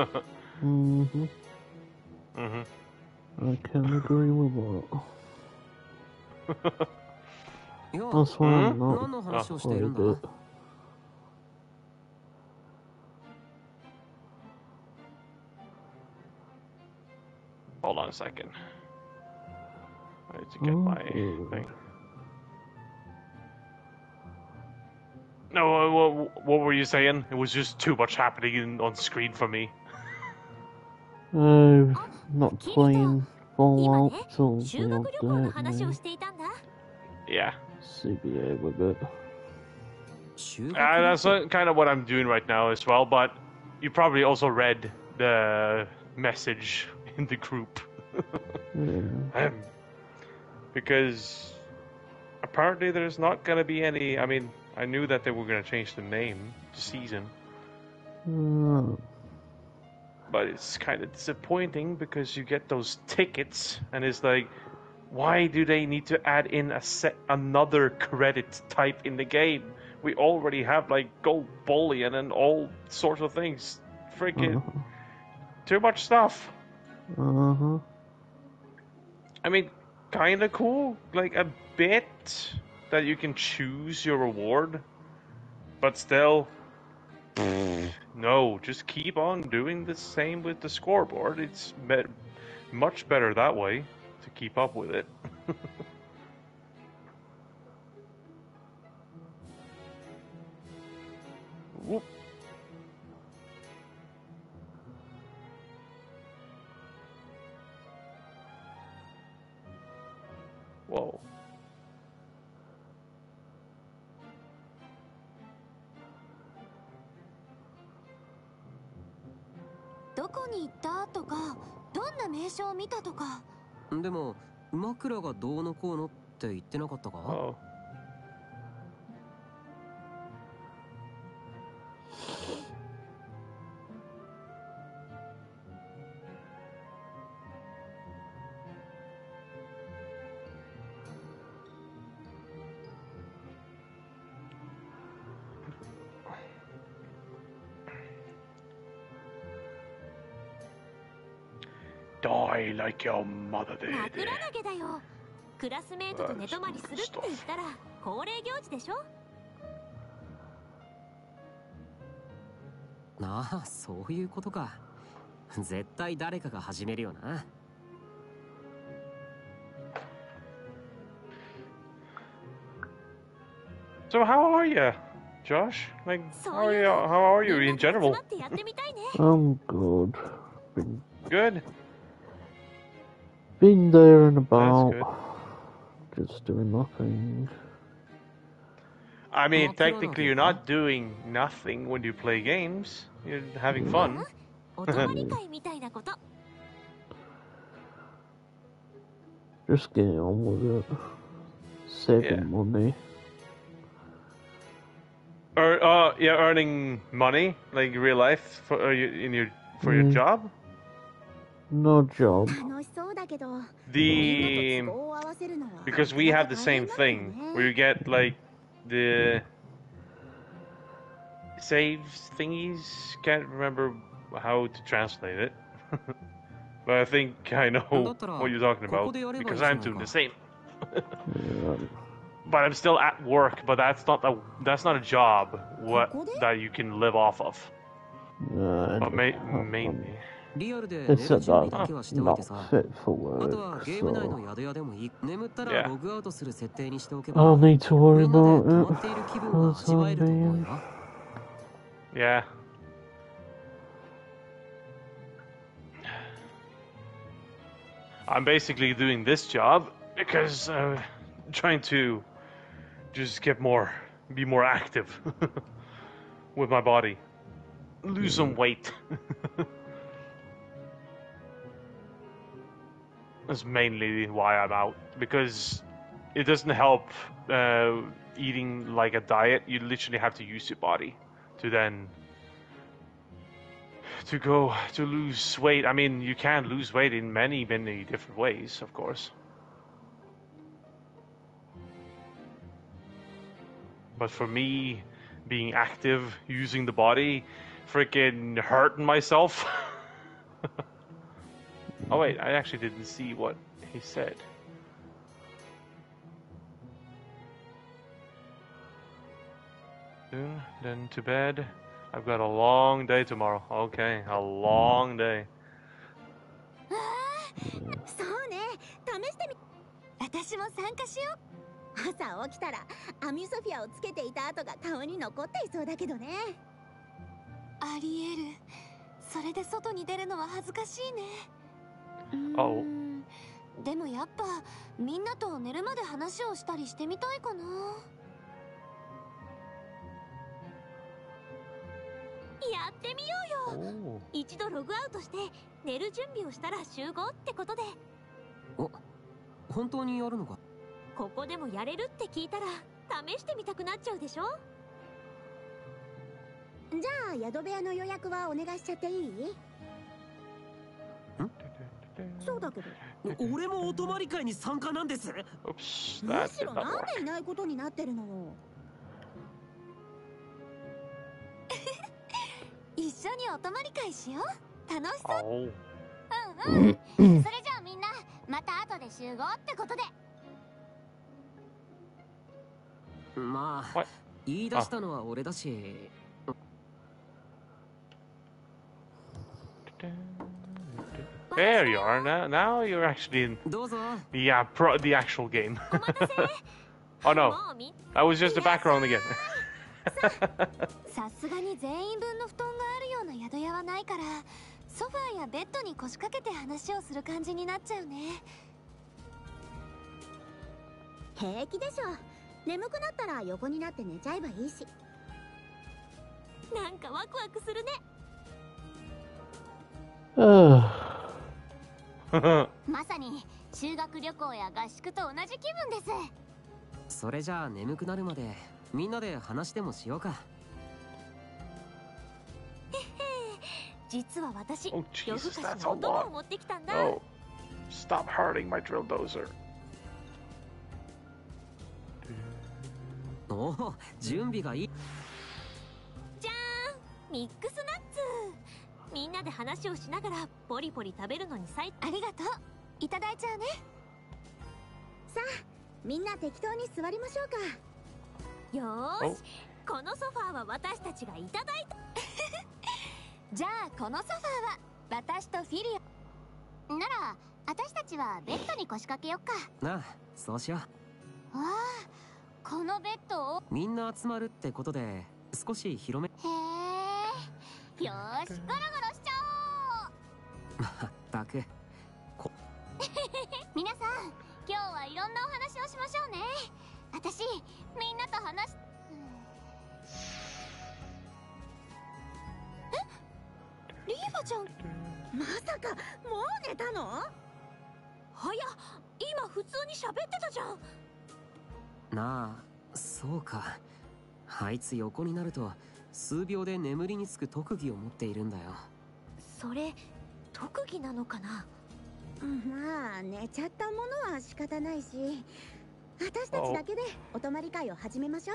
I can agree with that. That's why I'm not played it. Hold on a second. I need to get my thing. No, what were you saying? It was just too much happening on screen for me. Not playing Fallout till the update. Yeah. CBA with it. That's kind of what I'm doing right now as well, but you probably also read the message in the group. Because apparently there's not going to be any... I mean, I knew that they were going to change the name to Season. But it's kind of disappointing because you get those tickets and it's like, why do they need to add in another credit type in the game? We already have like gold bullion and all sorts of things. Freaking too much stuff. I mean, kind of cool, like a bit that you can choose your reward, but still, no, just keep on doing the same with the scoreboard. It's much better that way to keep up with it. Whoop. Whoa. Oh. 枕がどうのこうのって言ってなかったか? Die like your mother did. 枕投げだよ。クラスメートと寝泊まりするって言ったら恒例行事でしょ。 ああ、そういうことか。絶対誰かが始めるよな。 So how are you, Josh? Like, how are you in general? I'm good. Good. Been there and about. Just doing nothing. I mean, technically you're not doing nothing when you play games. You're having fun. Just getting on with it. Saving money. Yeah, earning money, like real life, for your job. No job. Because we have the same thing, where you get like the saves thingies. Can't remember how to translate it, but I think I know what you're talking about because I'm doing the same. But I'm still at work. But that's not a job that you can live off of. But mainly. It's that I'm not fit for work, so I don't need to worry about it for the time being. Yeah. I'm basically doing this job because I'm trying to just be more active with my body, lose some weight. That's mainly why I'm out, because it doesn't help eating like a diet. You literally have to use your body to lose weight. I mean, you can lose weight in many different ways, of course. But for me, being active, using the body, freaking hurting myself. Oh wait, I actually didn't see what he said. Soon, then to bed. I've got a long day tomorrow. Okay, a long day. そうね、試してみ。私も参加しよう。朝起きたらアミュソフィアをつけていた跡が顔に残っていそうだけどね。ありえる。それで外に出るのは恥ずかしいね。でもやっぱみんなと寝るまで話をしたりしてみたいかな。やってみようよ。一度ログアウトして寝る準備をしたら集合ってことで。 お、本当にやるのか？ ここでもやれるって聞いたら試してみたくなっちゃうでしょ。 じゃあ宿部屋の予約はお願いしちゃっていい？そうだけど。 俺もお泊まり会に参加なんです。 むしろなんでいないことになってるのよ。一緒にお泊まり会しよう。楽しそう。うんうん。それじゃあみんなまた後で集合ってことで。 まあ、言い出したのは俺だし。 There you are. Now you're actually in the actual game. Oh no, that was just the background again. さすがに全員分の布団があるような宿屋はないから、ソファーやベッドに腰掛けて話をする感じになっちゃうね。平気でしょ。眠くなったら横になって寝ちゃえばいいし。 なんかワクワクするね。 まさに修学旅行や合宿と同じ気分です。 それじゃあ眠くなるまでみんなで話でもしようか。 へへ、実は私、夜更かしのお供を持ってきたんだ。 Stop hurting my drill dozer. おお、準備がいい。 じゃーん、ミックスナッツ。みんなで話をしながらポリポリ食べるのに最高。 ありがとう。いただいちゃうね。さあ、みんな適当に座りましょうか。 よーし、このソファーは私たちがいただいた。 じゃあこのソファーは私とフィリアなら、私たちはベッドに腰掛けよっか。 なあ、そうしよう。 ああ、このベッドを。 みんな集まるってことで少し広め。 へえ、よーし、ゴロゴロしちゃおう。 まったく皆さん、今日はいろんなお話をしましょうね。私、みんなと話し。リーファちゃん、 まさかもう寝たの？ はや、今普通に喋ってたじゃん。 なあ、そうか。あいつ横になると数秒で眠りにつく特技を持っているんだよ。 それ特技なのかな？ まあ寝ちゃったものは仕方ないし、私たちだけでお泊まり会を始めましょ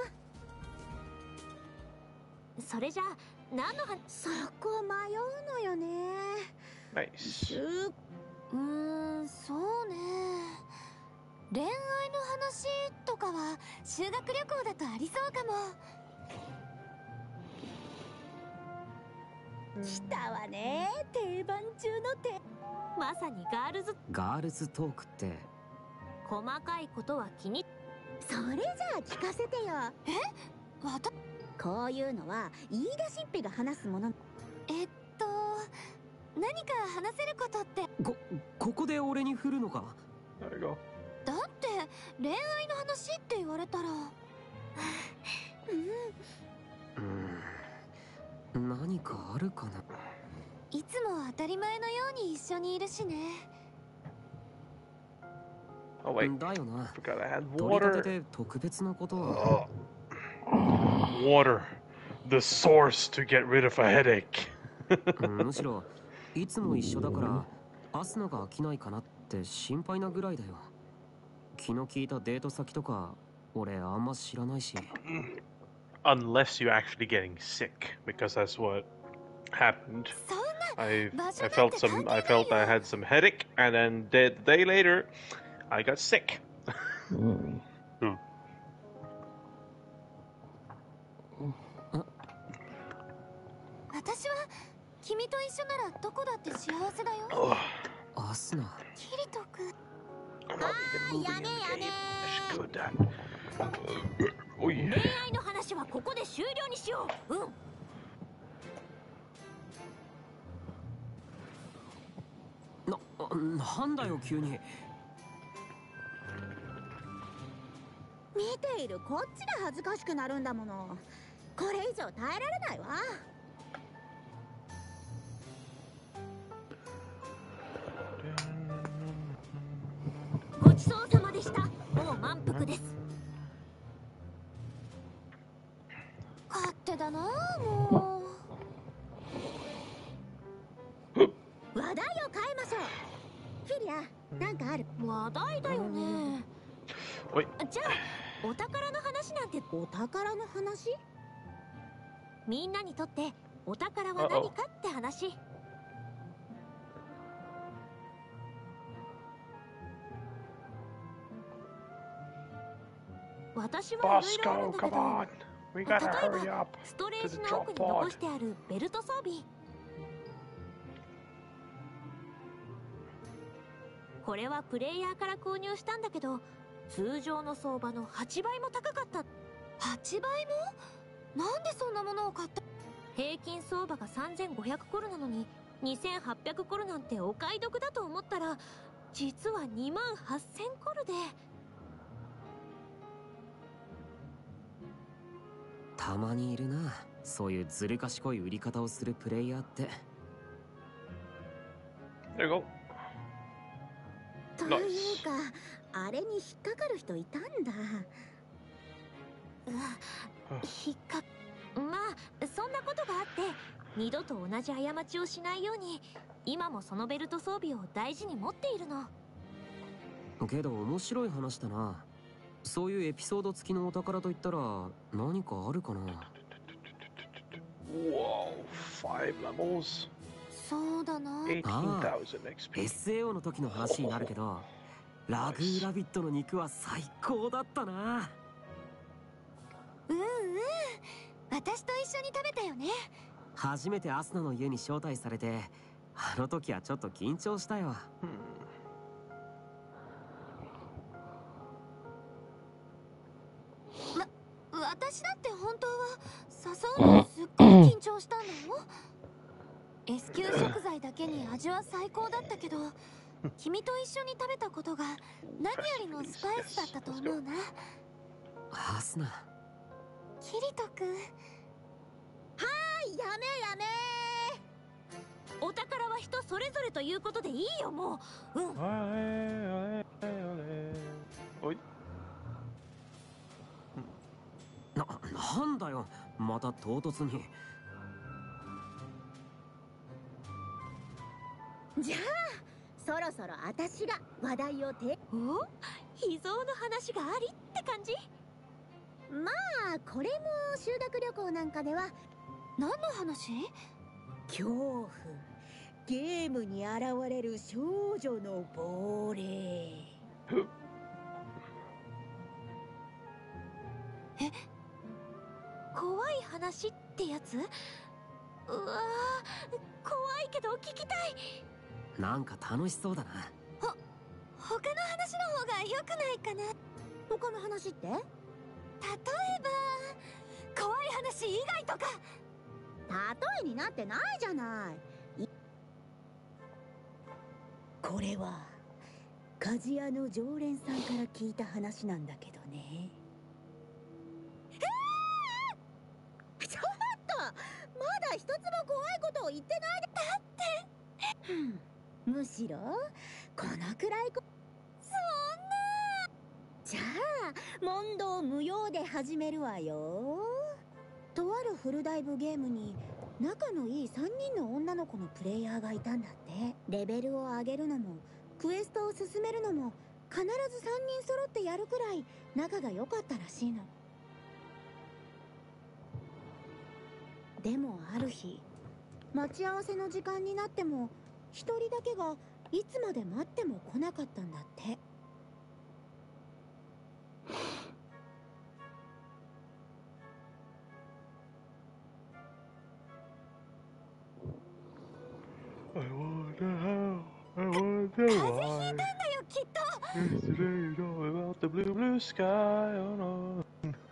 う。 それじゃあ何の話？ そこ迷うのよね。 Nice. そうね。恋愛の話とかは修学旅行だとありそうかも。 来たわね、定番中の定。 まさにガールズトークって。 細かいことは気に。 それじゃあ聞かせてよ。こういうのは言い出しっぺが話すもの。 何か話せることって。 ここで俺に振るのか？ だって恋愛の話って言われたら何かあるかな。 いつも当たり前のように一緒にいるしね。 Oh wait, だよな。 forgot I had 取り立 water. てで特別なことは。 Water, the source to get rid of a headache. むしろいつも一緒だからアスナが飽きないかなって心配なぐらいだよ。気の利いたデート先とか俺あんま知らないし。 Unless you're actually getting sick, because that's what happened. I felt I had some headache, and then the day later, I got sick. 私は君と一緒ならどこだって幸せだよ。 アスナ。 キリト君。 やねやね。 恋愛の話はここで終了にしよう。 なんだよ急に。 見ているこっちが恥ずかしくなるんだもの。これ以上耐えられないわ。 ごちそうさまでした。もう満腹です。 勝手だなもう。話題を変えましょう。フィリア、なんかある？ 話題だよね。じゃあお宝の話なんて。 お宝の話？ みんなにとってお宝は何かって話。私はいろいろあるんだけど、例えばストレージの奥に残してあるベルト装備。これはプレイヤーから購入したんだけど、通常の相場の8倍も高かった。 8倍も？なんでそんなものを買った？ 平均相場が3500コルなのに2800コルなんてお買い得だと思ったら、実は28000コルで。 たまにいるな、そういうずる賢い売り方をするプレイヤーって。 There you go. というか、あれに引っかかる人いたんだ。 まあそんなことがあって、二度と同じ過ちをしないように今もそのベルト装備を大事に持っているの。 けど面白い話だな。そういうエピソード付きのお宝といったら何かあるかな。 Whoa, 5 levels. そうだな。 18,000 XP. SAO の時の話になるけど、ラグーラビットの肉は最高だったな。 うんうん、私と一緒に食べたよね。 初めてアスナの家に招待されて、あの時はちょっと緊張したよ。 私だって本当は誘うのすっごい緊張したのよ。S 級食材だけに味は最高だったけど、君と一緒に食べたことが何よりのスパイスだったと思うな。 アスナ。 キリト君。はーい、やめ。お宝は人それぞれということでいいよ、もう。うん。 おい。 なんだよ、また唐突に。 じゃあそろそろ私が話題をお、秘蔵の話がありって感じ。 まあこれも修学旅行なんかでは。 何の話？ 恐怖、ゲームに現れる少女の亡霊。 え、 怖い話ってやつ？うわー、怖いけど聞きたい。 なんか楽しそうだな。 他の話の方が良くないかな。 他の話って？例えば怖い話以外とか。 例えになってないじゃない。 これは鍛冶屋の常連さんから聞いた話なんだけどね。 ちょっと、まだ一つも怖いことを言ってないで。だってむしろこのくらいそんな。 じゃあ問答無用で始めるわよ。とあるフルダイブゲームに仲のいい3人の女の子のプレイヤーがいたんだって。レベルを上げるのもクエストを進めるのも必ず3人揃ってやるくらい仲が良かったらしいの。でもある日、待ち合わせの時間になっても一人だけがいつまで待っても来なかったんだって。 I wonder how, I wonder why. 風邪ひいたんだよ、きっと。 Yesterday you know about the blue, blue sky, oh no.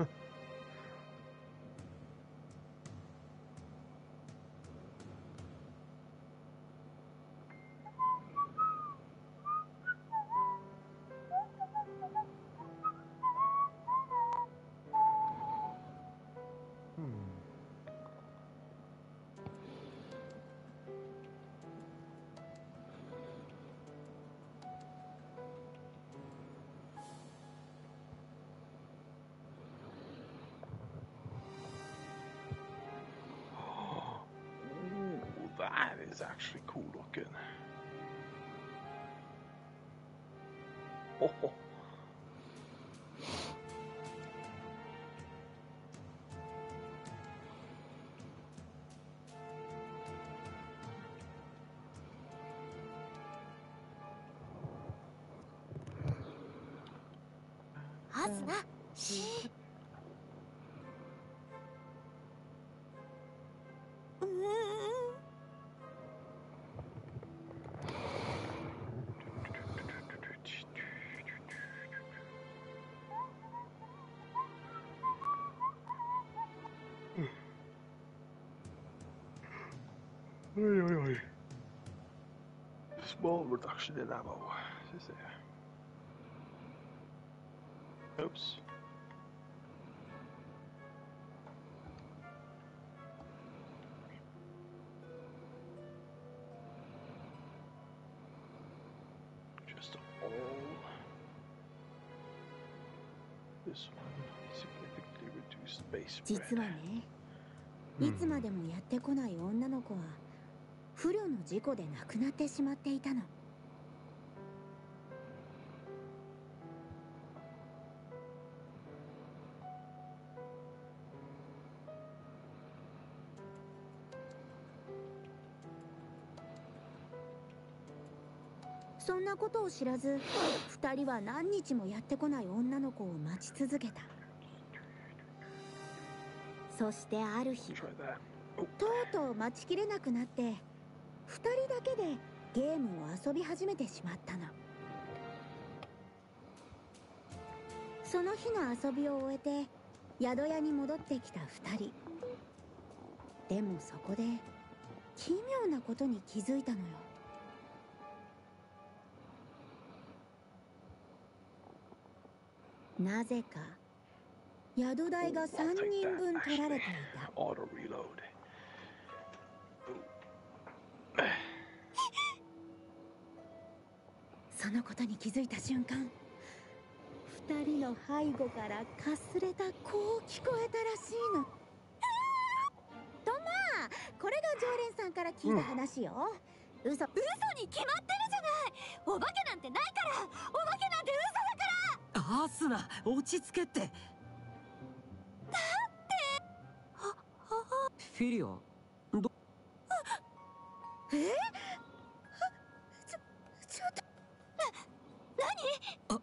That is actually cool looking. Oh. Asuna, Oi. Small reduction in ammo. Is there? Oops. Just all. This one significantly reduced base spread. 実はね、いつまでもやってこない女の子は不慮の事故で亡くなってしまっていたの。そんなことを知らず、2人は何日もやってこない女の子を待ち続けた。 そしてある日、とうとう待ちきれなくなって2人だけでゲームを遊び始めてしまったの。その日の遊びを終えて宿屋に戻ってきた2人。でもそこで奇妙なことに気づいたのよ。なぜか宿代が3人分取られていた。そのことに気づいた瞬間、2人の背後からかすれたこう聞こえたらしいの。とまあこれが常連さんから聞いた話よ。嘘に決まってるじゃない。お化けなんてないから。お化けなんて嘘だから。 アスナ、落ち着けって。だってフィリア、 ちょっと何？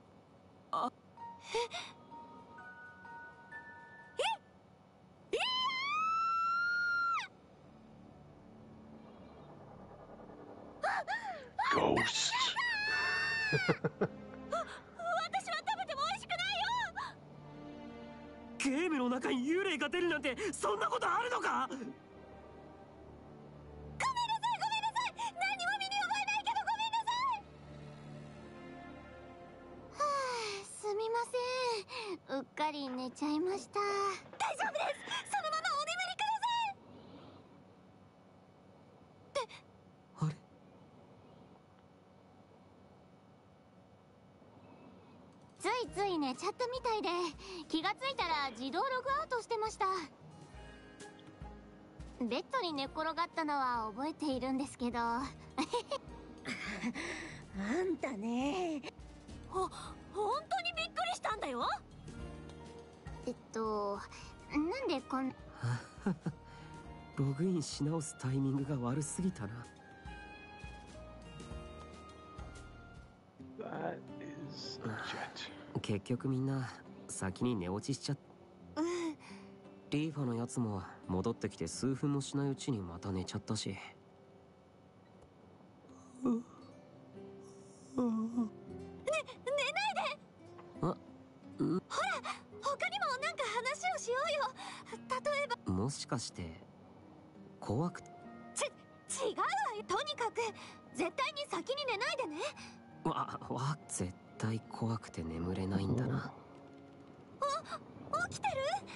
Ghost. 私は食べても美味しくないよ。 ゲームの中に幽霊が出るなんてそんなことあるのか？ ごめんなさい、ごめんなさい。何も身に覚えないけどごめんなさい。はあ、すみません。うっかり寝ちゃいました。大丈夫です。そのままお眠りください。 あれ？ ついつい寝ちゃったみたいで、気がついたら自動ログアウトしてました。ベッドに寝っ転がったのは覚えているんですけど。あんたね。 本当にびっくりしたんだよ。 なんでこんログインし直すタイミングが悪すぎたな。結局みんな先に寝落ちしちゃった。リーファのやつも戻ってきて数分もしないうちにまた寝ちゃったし。 寝ないで。ほら、他にもなんか話をしようよ。例えば。 もしかして怖くて。 違うわよ。とにかく絶対に先に寝ないでね。 絶対怖くて眠れないんだな。 起きてる？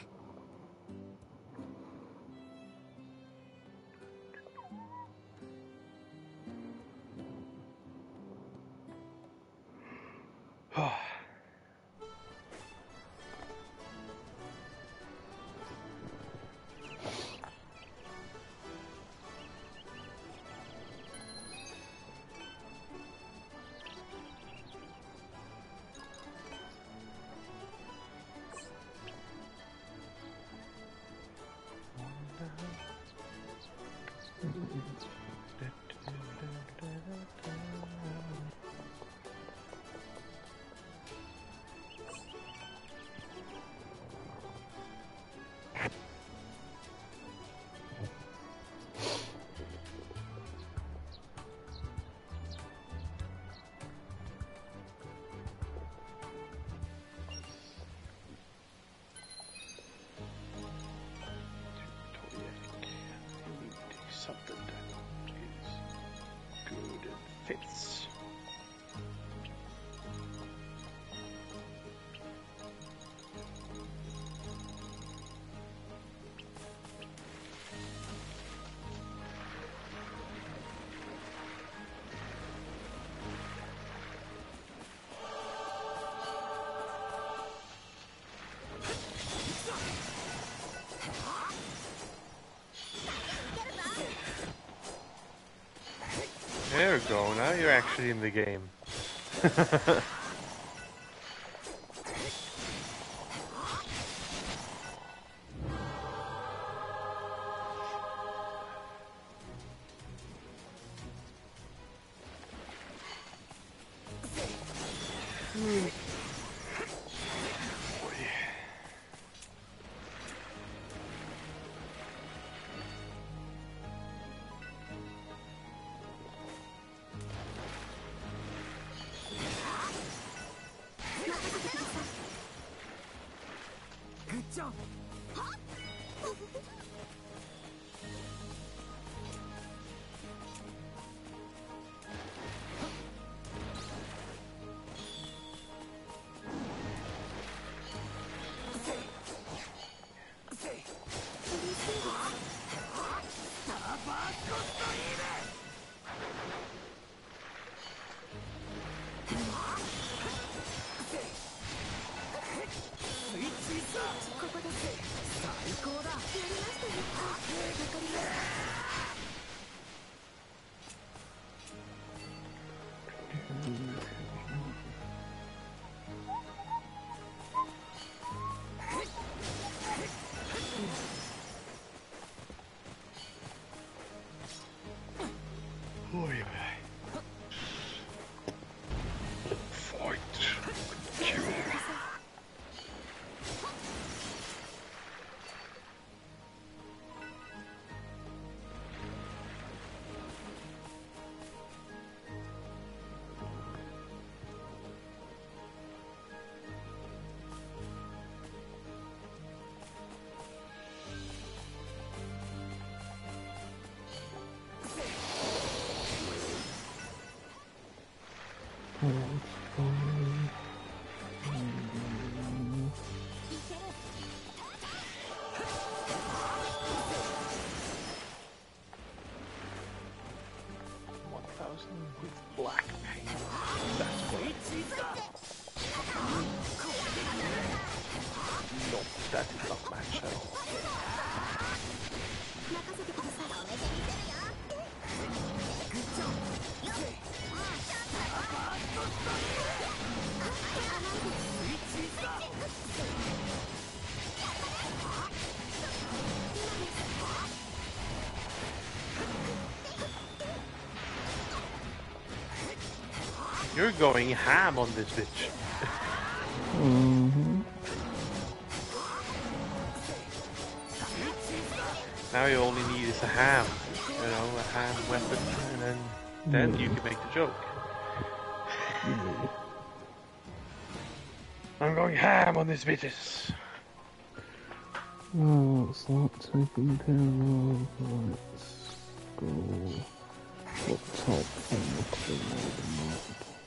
Something that is good and fits. There we go, now you're actually in the game. With black paint. That's great. No, that did not match at all. You're going ham on this bitch. Now you only need is a ham, you know, a ham weapon, and then you can make the joke. I'm going ham on this bitches. Well, it's not taking care of. Let's go up top and look at the map.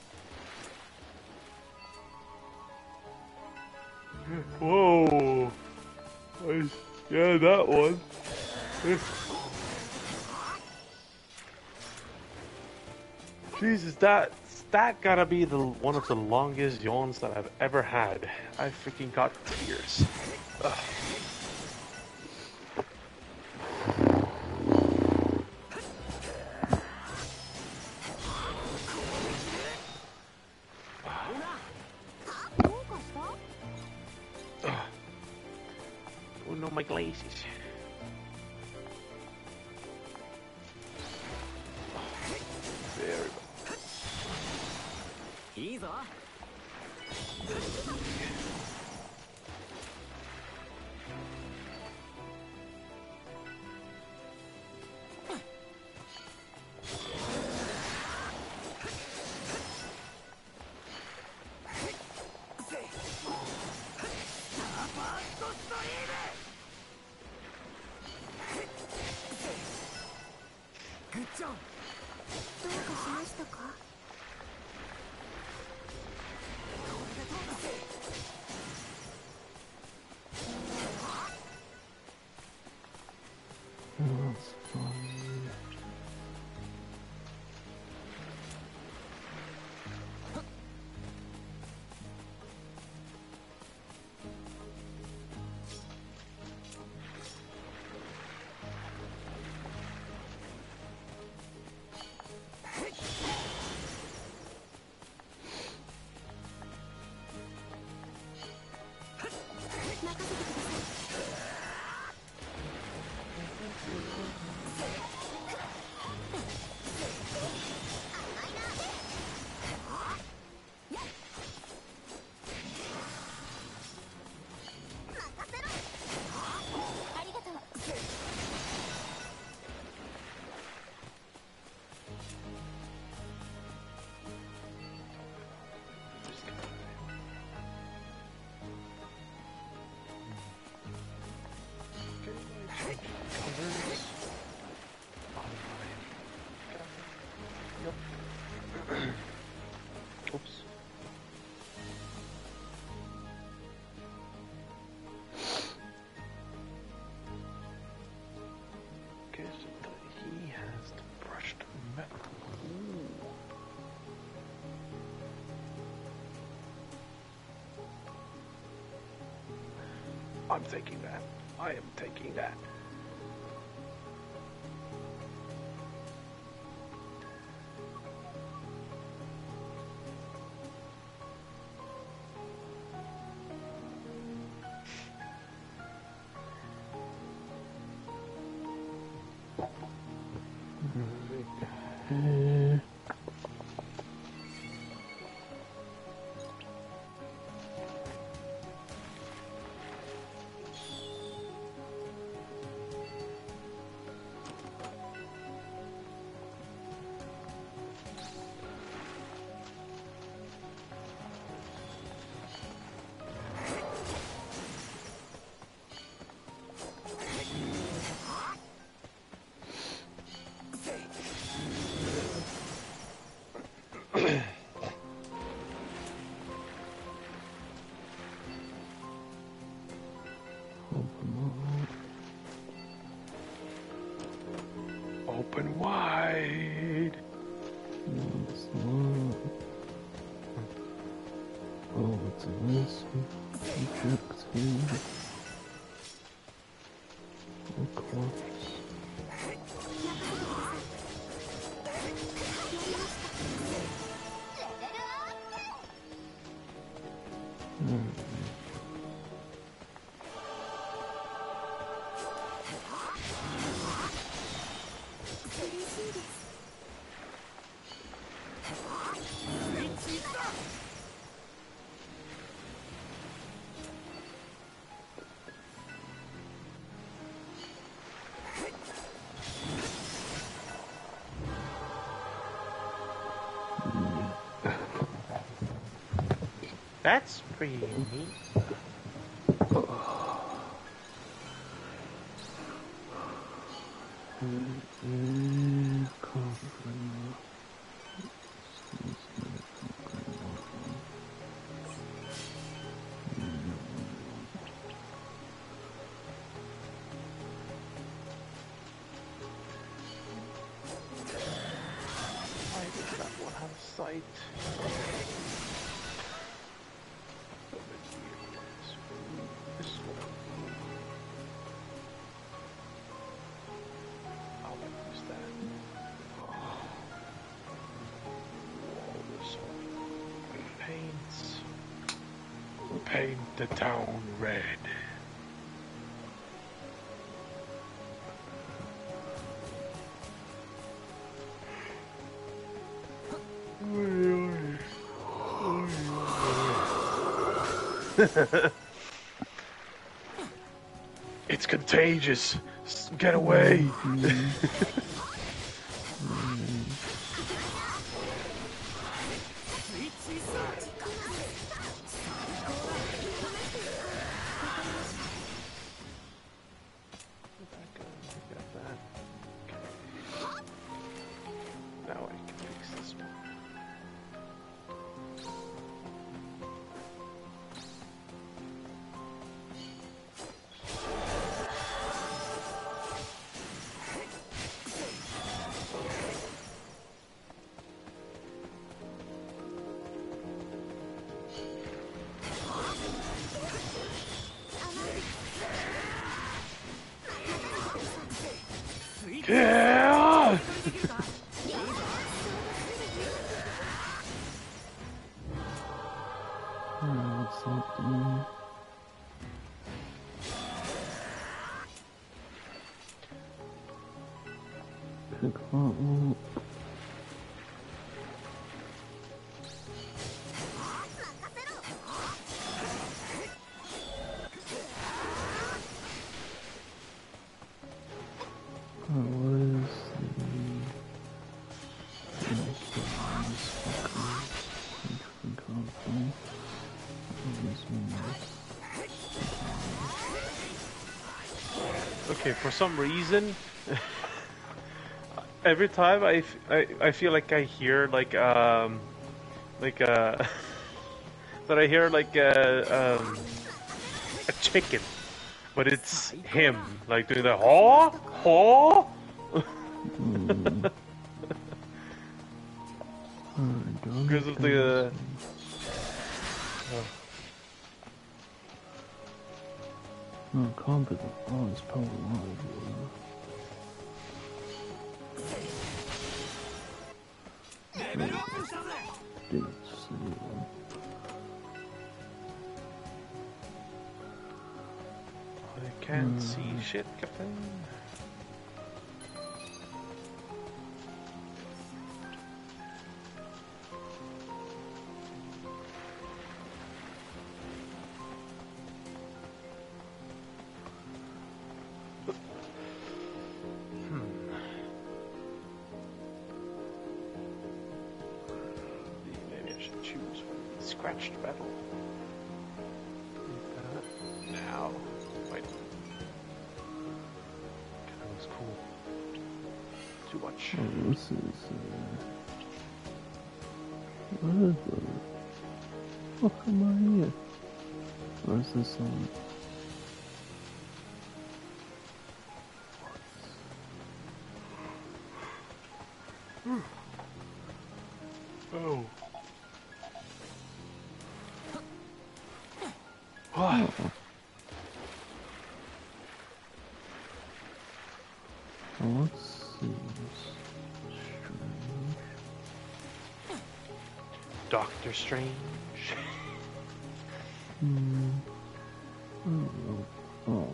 Whoa! Yeah, that one. Jesus, that gotta be one of the longest yawns that I've ever had. I freaking got tears. Ugh. Oh no, my glasses. There we go. I'm taking that. I am taking that. Open wide. Oh, what's in this? Objective. A corpse. That's pretty neat. Why does that one have sight? Paint the town red. It's contagious. Get away. Yeah! Something. Pick that up. Okay, for some reason, every time I feel like I hear that I hear a chicken, but it's him like doing the haw haw. Because of the. Oh, competent. Oh, it's probably live. Didn't see one. I can't see shit, Captain. Maybe I should choose one scratched battle. Now. Wait. That was cool. Too much. Oh, this is, where the fuck am I here? Where's this on? Oh. Oh. Oh, that seems strange. Doctor Strange. Oh, no.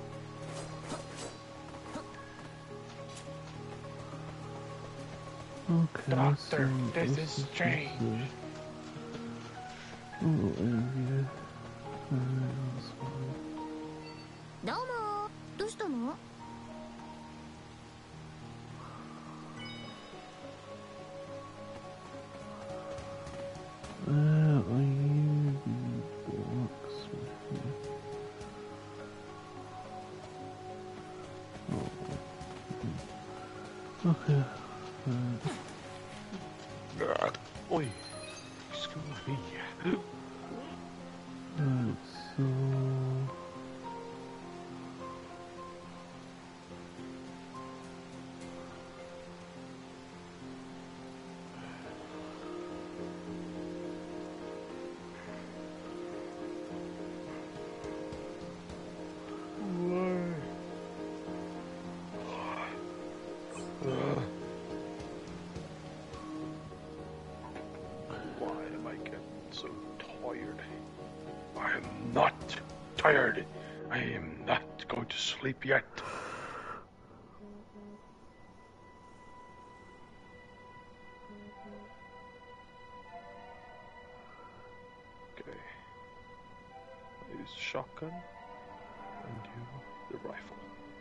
Okay, Doctor, so this is strange. Oh, area. どうも。どうしたの？ Are you the blacksmith here? Oh. Okay. Oi. Excuse me. Right, so... Why am I getting so tired? I am not tired. I am not going to sleep yet. Okay. Use shotgun and do the rifle.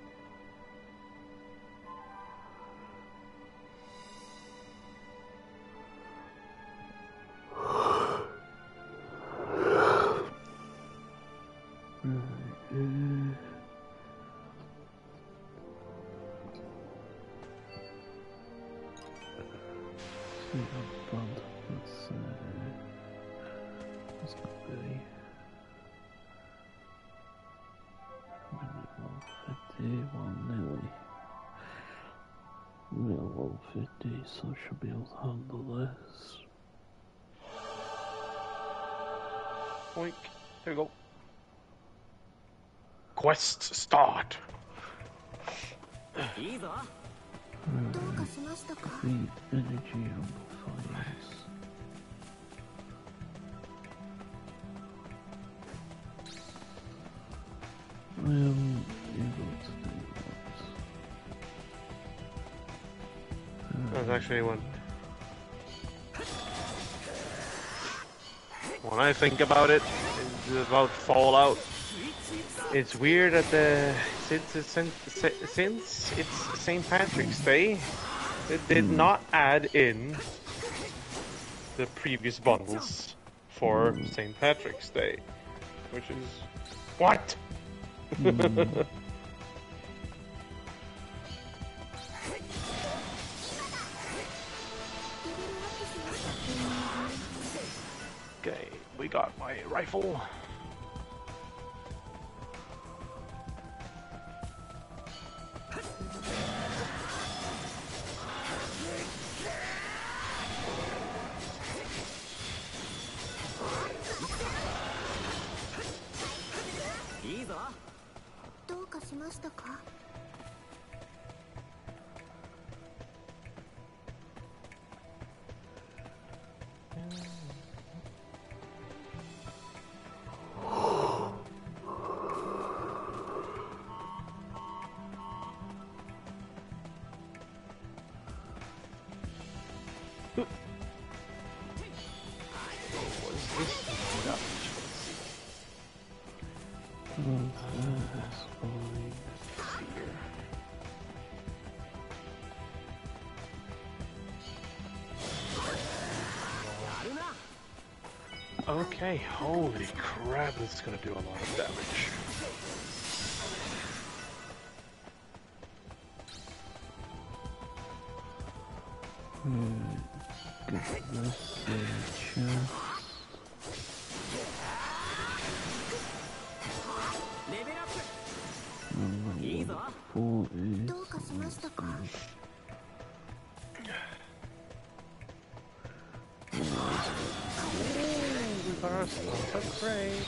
Level 50, so I should be able to handle this. Boink. There we go. Quest start. どうかしましたか？ Feed energy amplifiers. I am able to do that. There's actually one. When I think about it, it's about Fallout. It's weird that since it's St. Patrick's Day, it did not add in the previous bundles for St. Patrick's Day, which is what? Okay, we got my rifle. Okay, holy crap, this is gonna do a lot of damage. Get this chest. Full is どうかしましたか? We got ourselves a upgrade.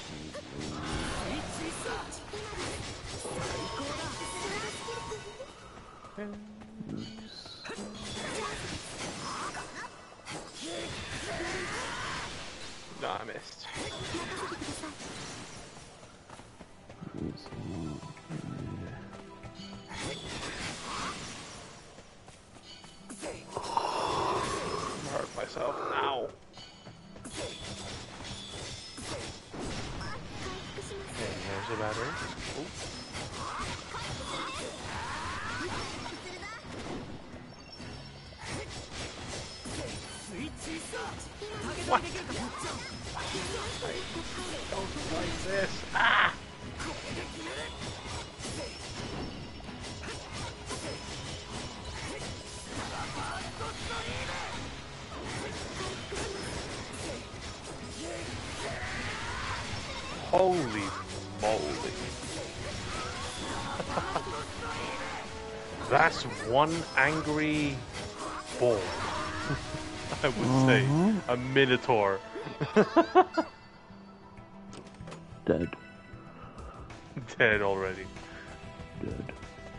No, I missed. I hurt myself now. Okay, there's a battery. Ooh. What? I don't like this. Ah! Holy moly. That's one angry ball. I would say a minotaur. Dead. Dead already. Dead.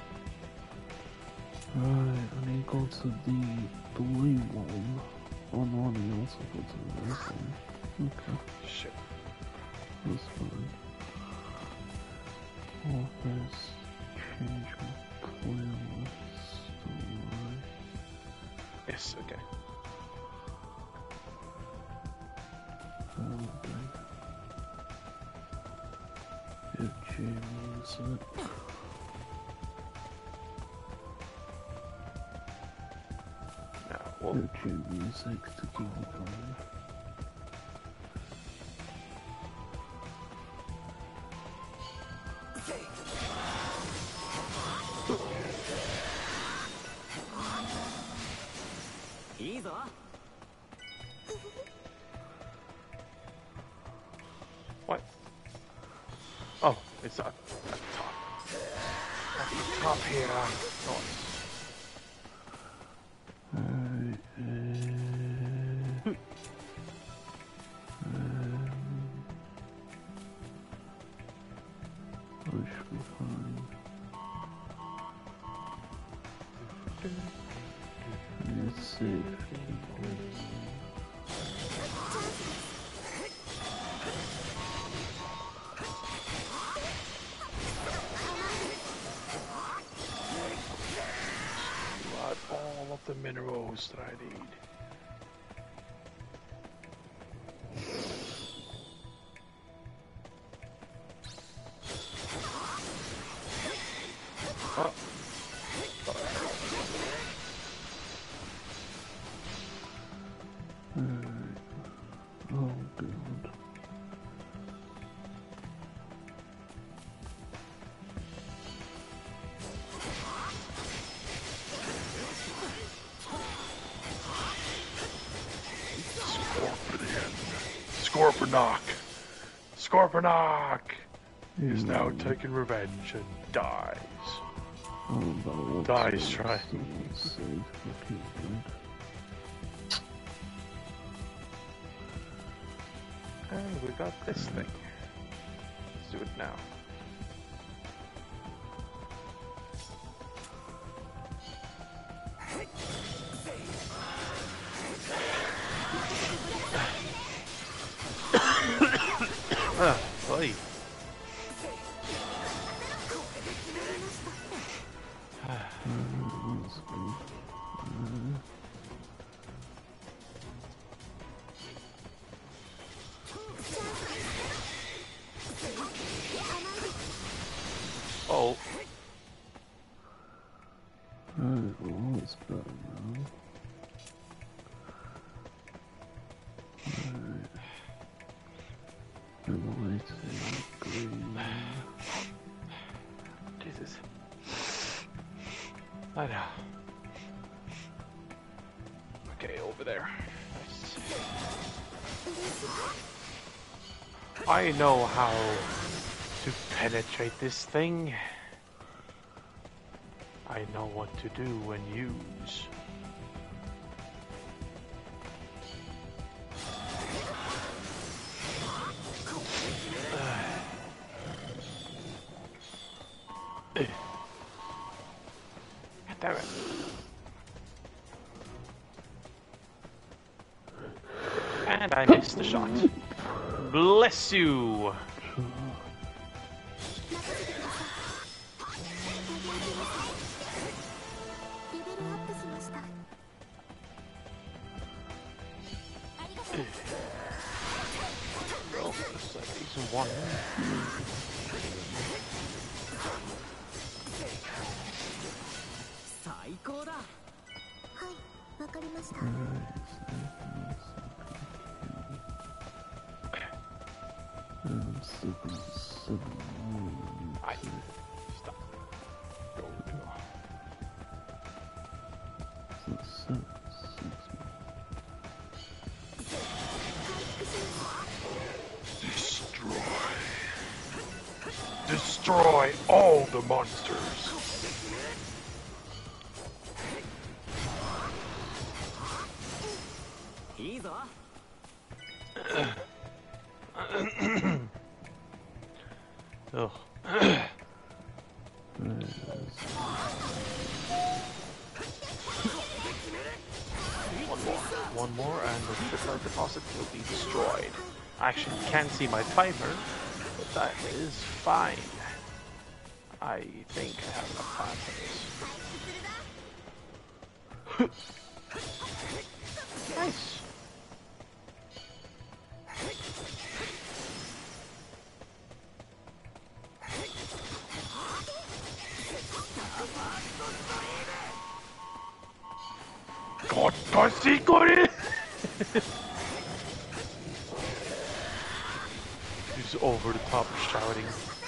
Right, I need to go to the blue one. Oh no, I need also go to the red one. Okay. Shit. That's fine. Office, change my playlist. Alright. Yes, okay. Music. Now, well, YouTube music to keep it going. what? Oh, it's at the top. At the top here. Nice. Should be fine. Let's see. Got all of the minerals that I need. Oh. Oh, God. Scorponok! Scorponok is now taking revenge and dies. Dies trying. And we got this thing. Let's do it now. Oi. Oh. It's better now. Jesus. I know. Okay, over there. Nice. I know how to penetrate this thing. I know what to do when use. Damn it. And I missed the shot. Bless you! One. Stop. Go. Destroy all the monsters. Oh. One more, and the Triplet deposit will be destroyed. I actually can't see my timer, but that is fine. I think I have enough time for this. Nice. God, secret! He's over the top shouting.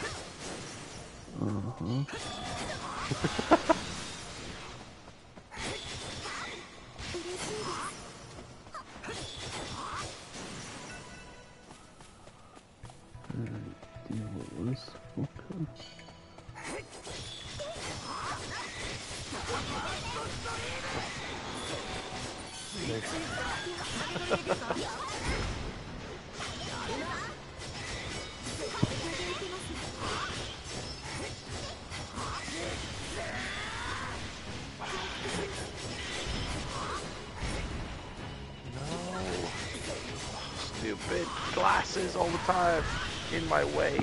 Stupid glasses all the time in my way.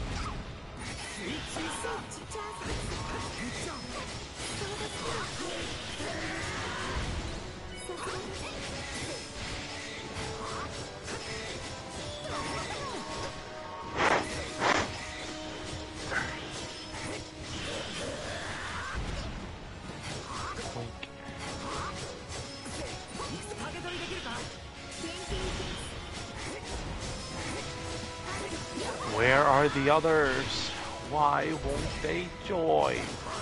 Where are the others? Why won't they join?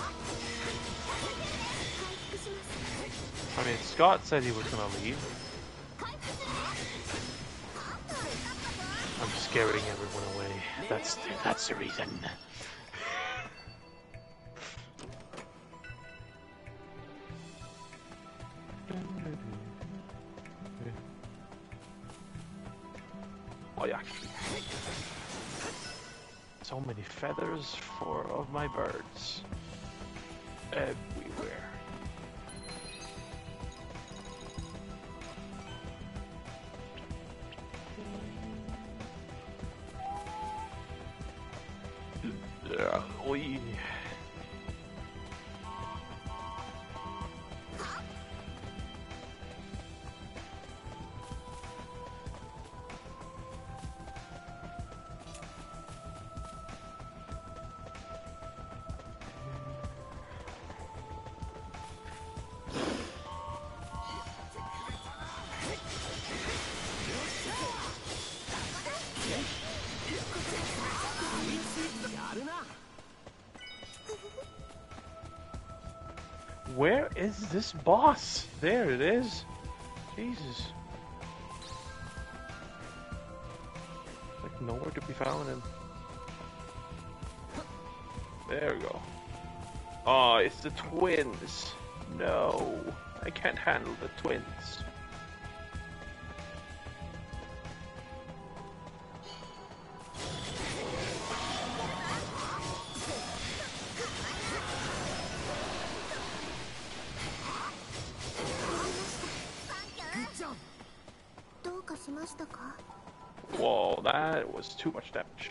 I mean, Scott said he was gonna leave. I'm scaring everyone away. That's the reason. Oh yeah. So many feathers of my birds. Everywhere. Golly. Where is this boss? There it is. Jesus. Like nowhere to be found in. There we go. Oh, it's the twins. No, I can't handle the twins. Whoa, that was too much damage.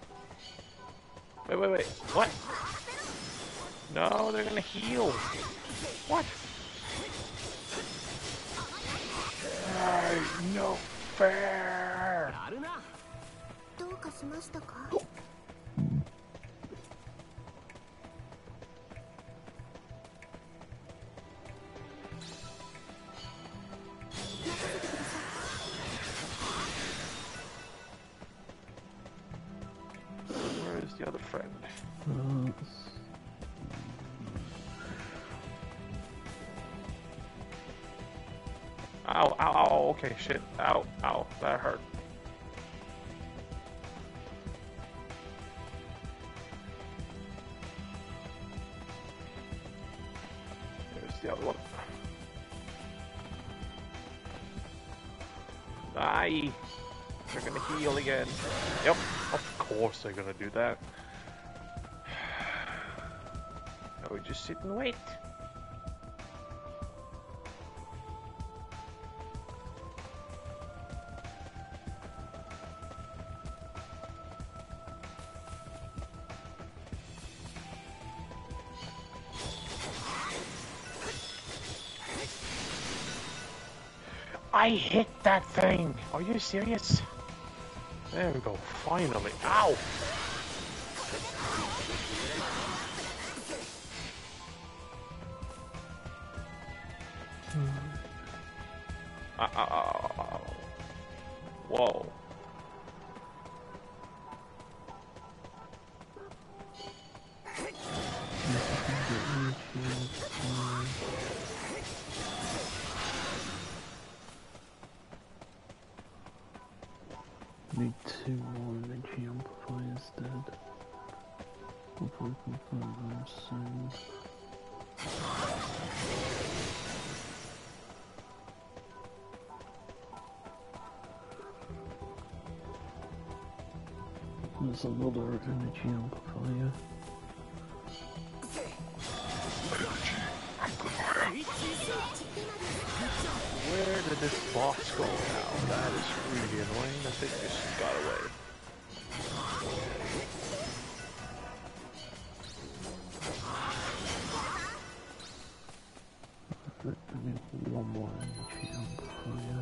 Wait. What? No, they're gonna heal. What? No fair. Where is the other friend? Ow, okay, shit. Ow, that hurt. There's the other one. Aye! They're gonna heal again. Yep, of course they're gonna do that. Now we just sit and wait. I hit that thing! Are you serious? There we go, finally. Ow! Whoa. Need 2 more energy amplifiers dead. Hopefully we can find them soon. There's another energy amplifier. Where did this boss go now? That is really annoying. I think this got away. I need 1 more energy amplifier.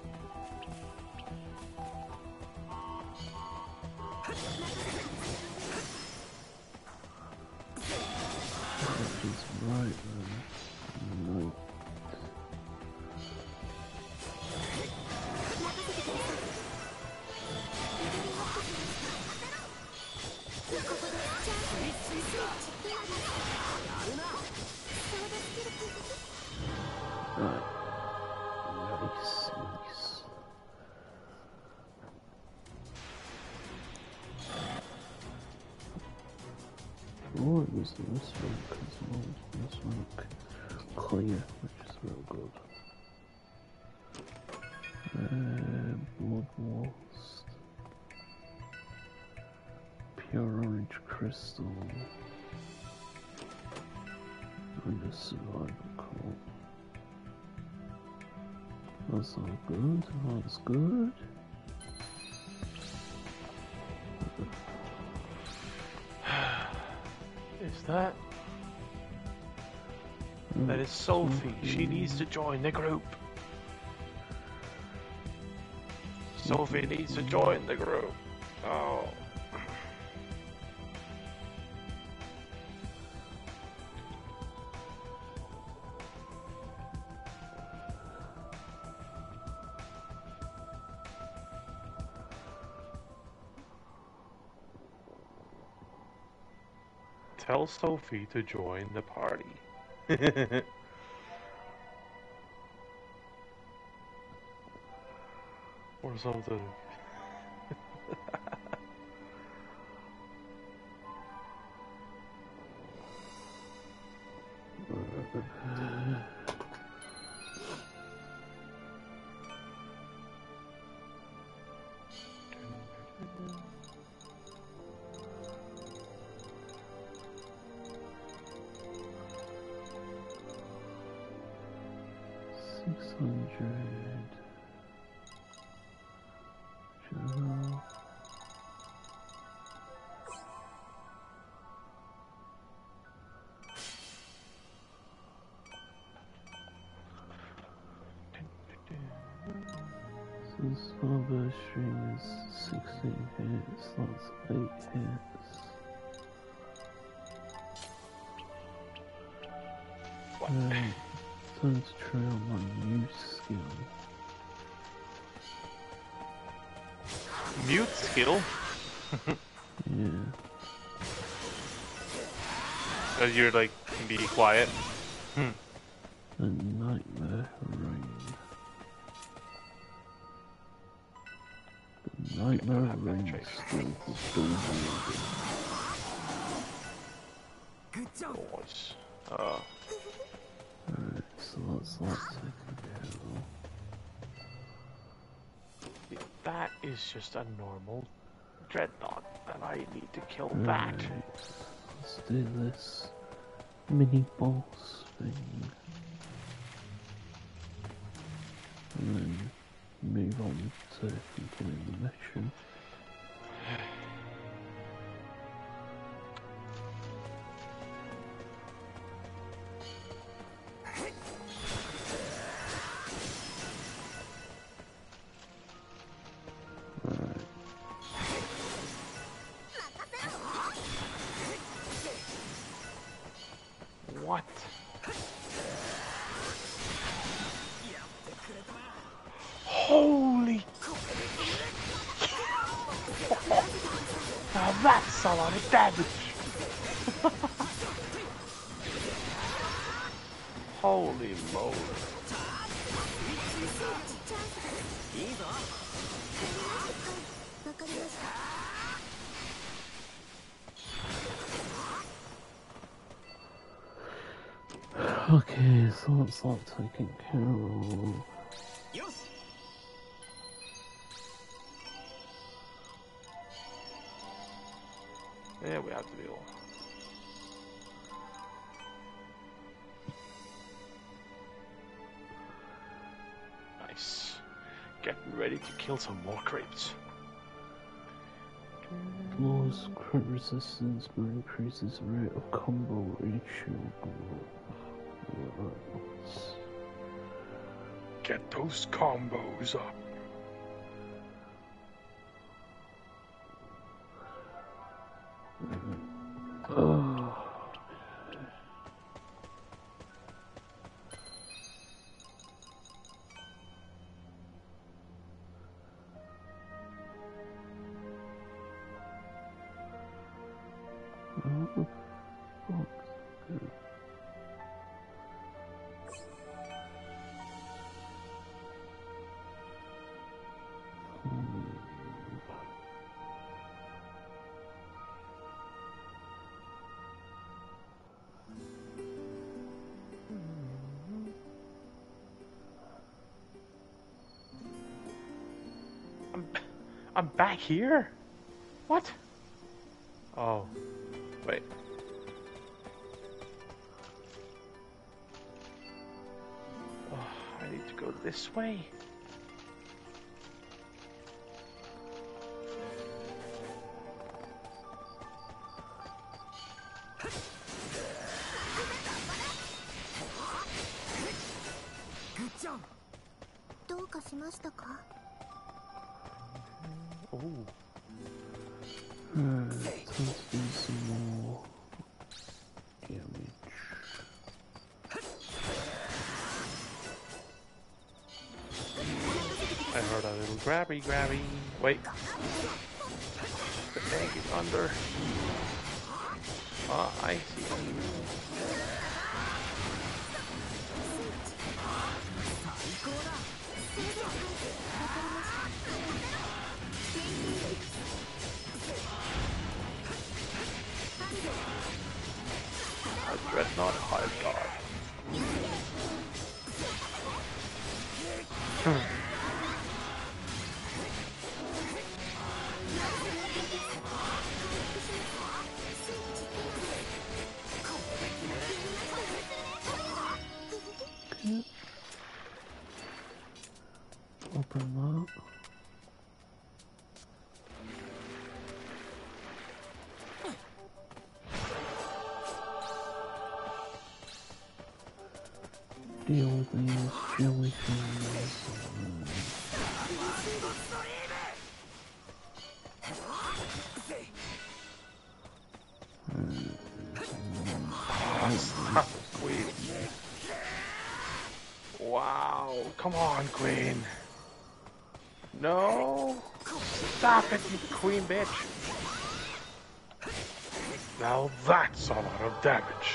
That is right then. No. Nice. Oh, it was this one, because this one clear, which is real good. Blood Lost. Pure orange crystal. And a survival call. That's all good, that's good. is that? That is Sophie. She needs to join the group. Sophie needs to join the group. Oh. Tell Sophie to join the party. Or something. This other stream is 16 hits, that's 8 hits. Time to try out my new skill. Mute skill? Yeah. Cause you're like, can be quiet. A nightmare rain. The nightmare rain skill is still moving. Good job. Nice. Alright, so that's taken care of. That is just a normal dreadnought, and I need to kill that. Let's do this mini boss thing. And then move on to completing the mission. What? Holy! Now that's a lot of damage! Holy moly! Okay, so that's all taken care of. Yeah, we have to deal. Nice. Getting ready to kill some more creeps. Lowers crit resistance but increases rate of combo ratio growth. Get those combos up. I'm back here? What? Oh, wait. Oh, I need to go this way. ましたか？ Let's do some more damage. I heard a little grabby. Wait. The tank is under. Ah, I see. A dreadnought hive guard. Open that. Deal with these jellyfish. Stop, Queen. Wow, come on, Queen. No! Stop it, you queen bitch! Now that's a lot of damage.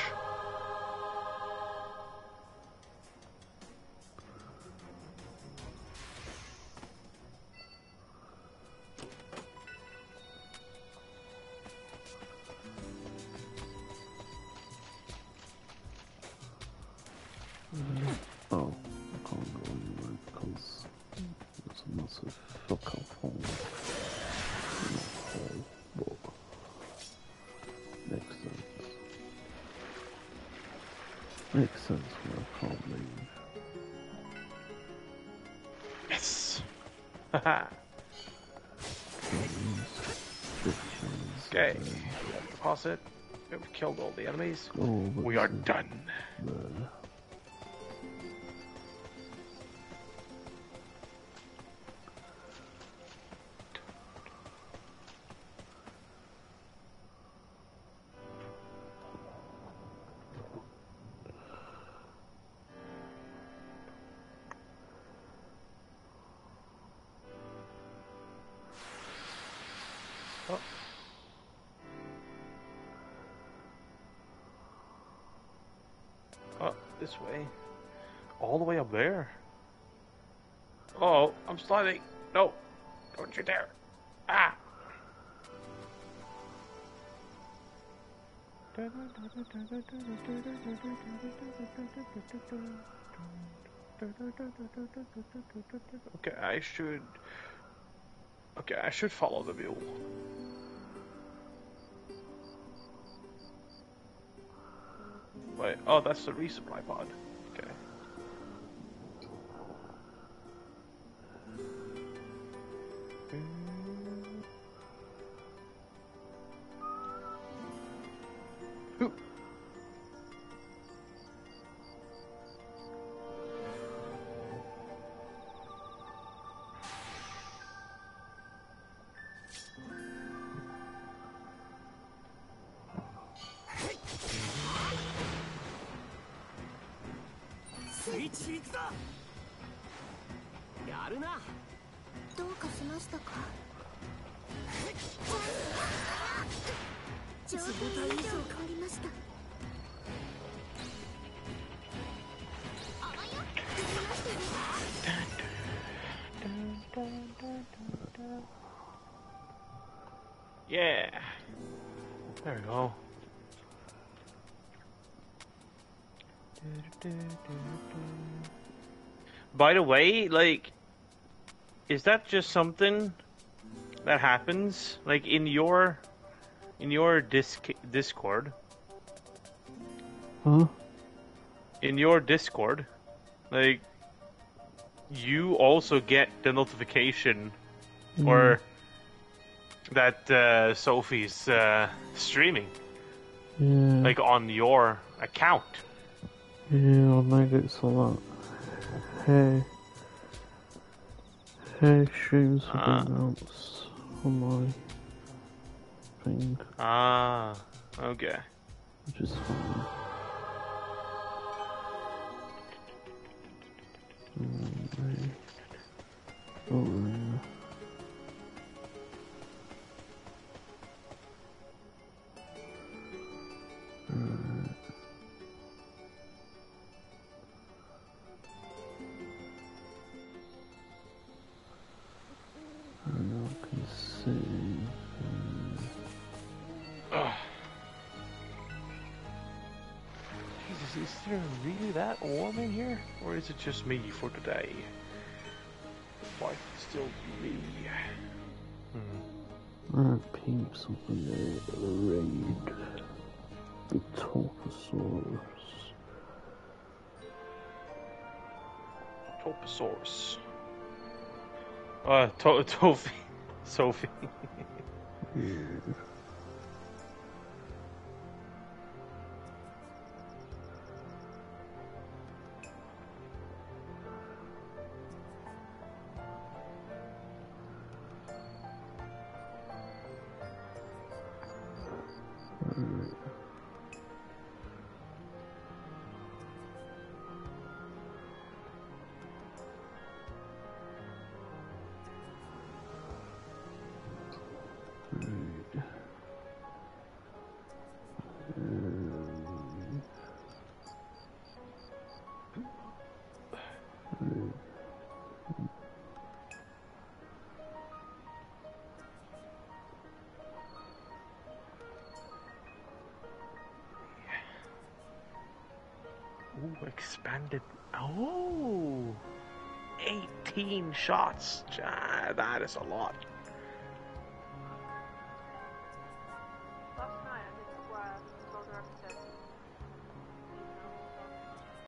Oh, I can't go anywhere because there's a massive fuck-off hole. Not hole, but makes sense. Makes sense where I can't leave. Yes! Haha! Okay, deposit. We've killed all the enemies. We are done. There. This way. All the way up there. Oh, I'm sliding. No. Don't you dare. Ah. Okay, I should follow the mule. Wait, oh, that's the resupply pod. Okay. Ooh. Yeah. There we go. By the way, like, is that just something that happens, like, in your Discord? Huh? In your Discord, like, you also get the notification, or that Sophie's streaming, like, on your account. Yeah, I made it so that, hey, Hair streams have been announced on my thing. Ah, okay. Which is fine. Oh, yeah. Jesus, is there really that warm in here? Or is it just me for today? It might still be me. Alright, peeps, of the raid. The Torposaurus. Torposaurus. Sophie. Yeah. Ooh, expanded. Oh, 18 shots. That is a lot.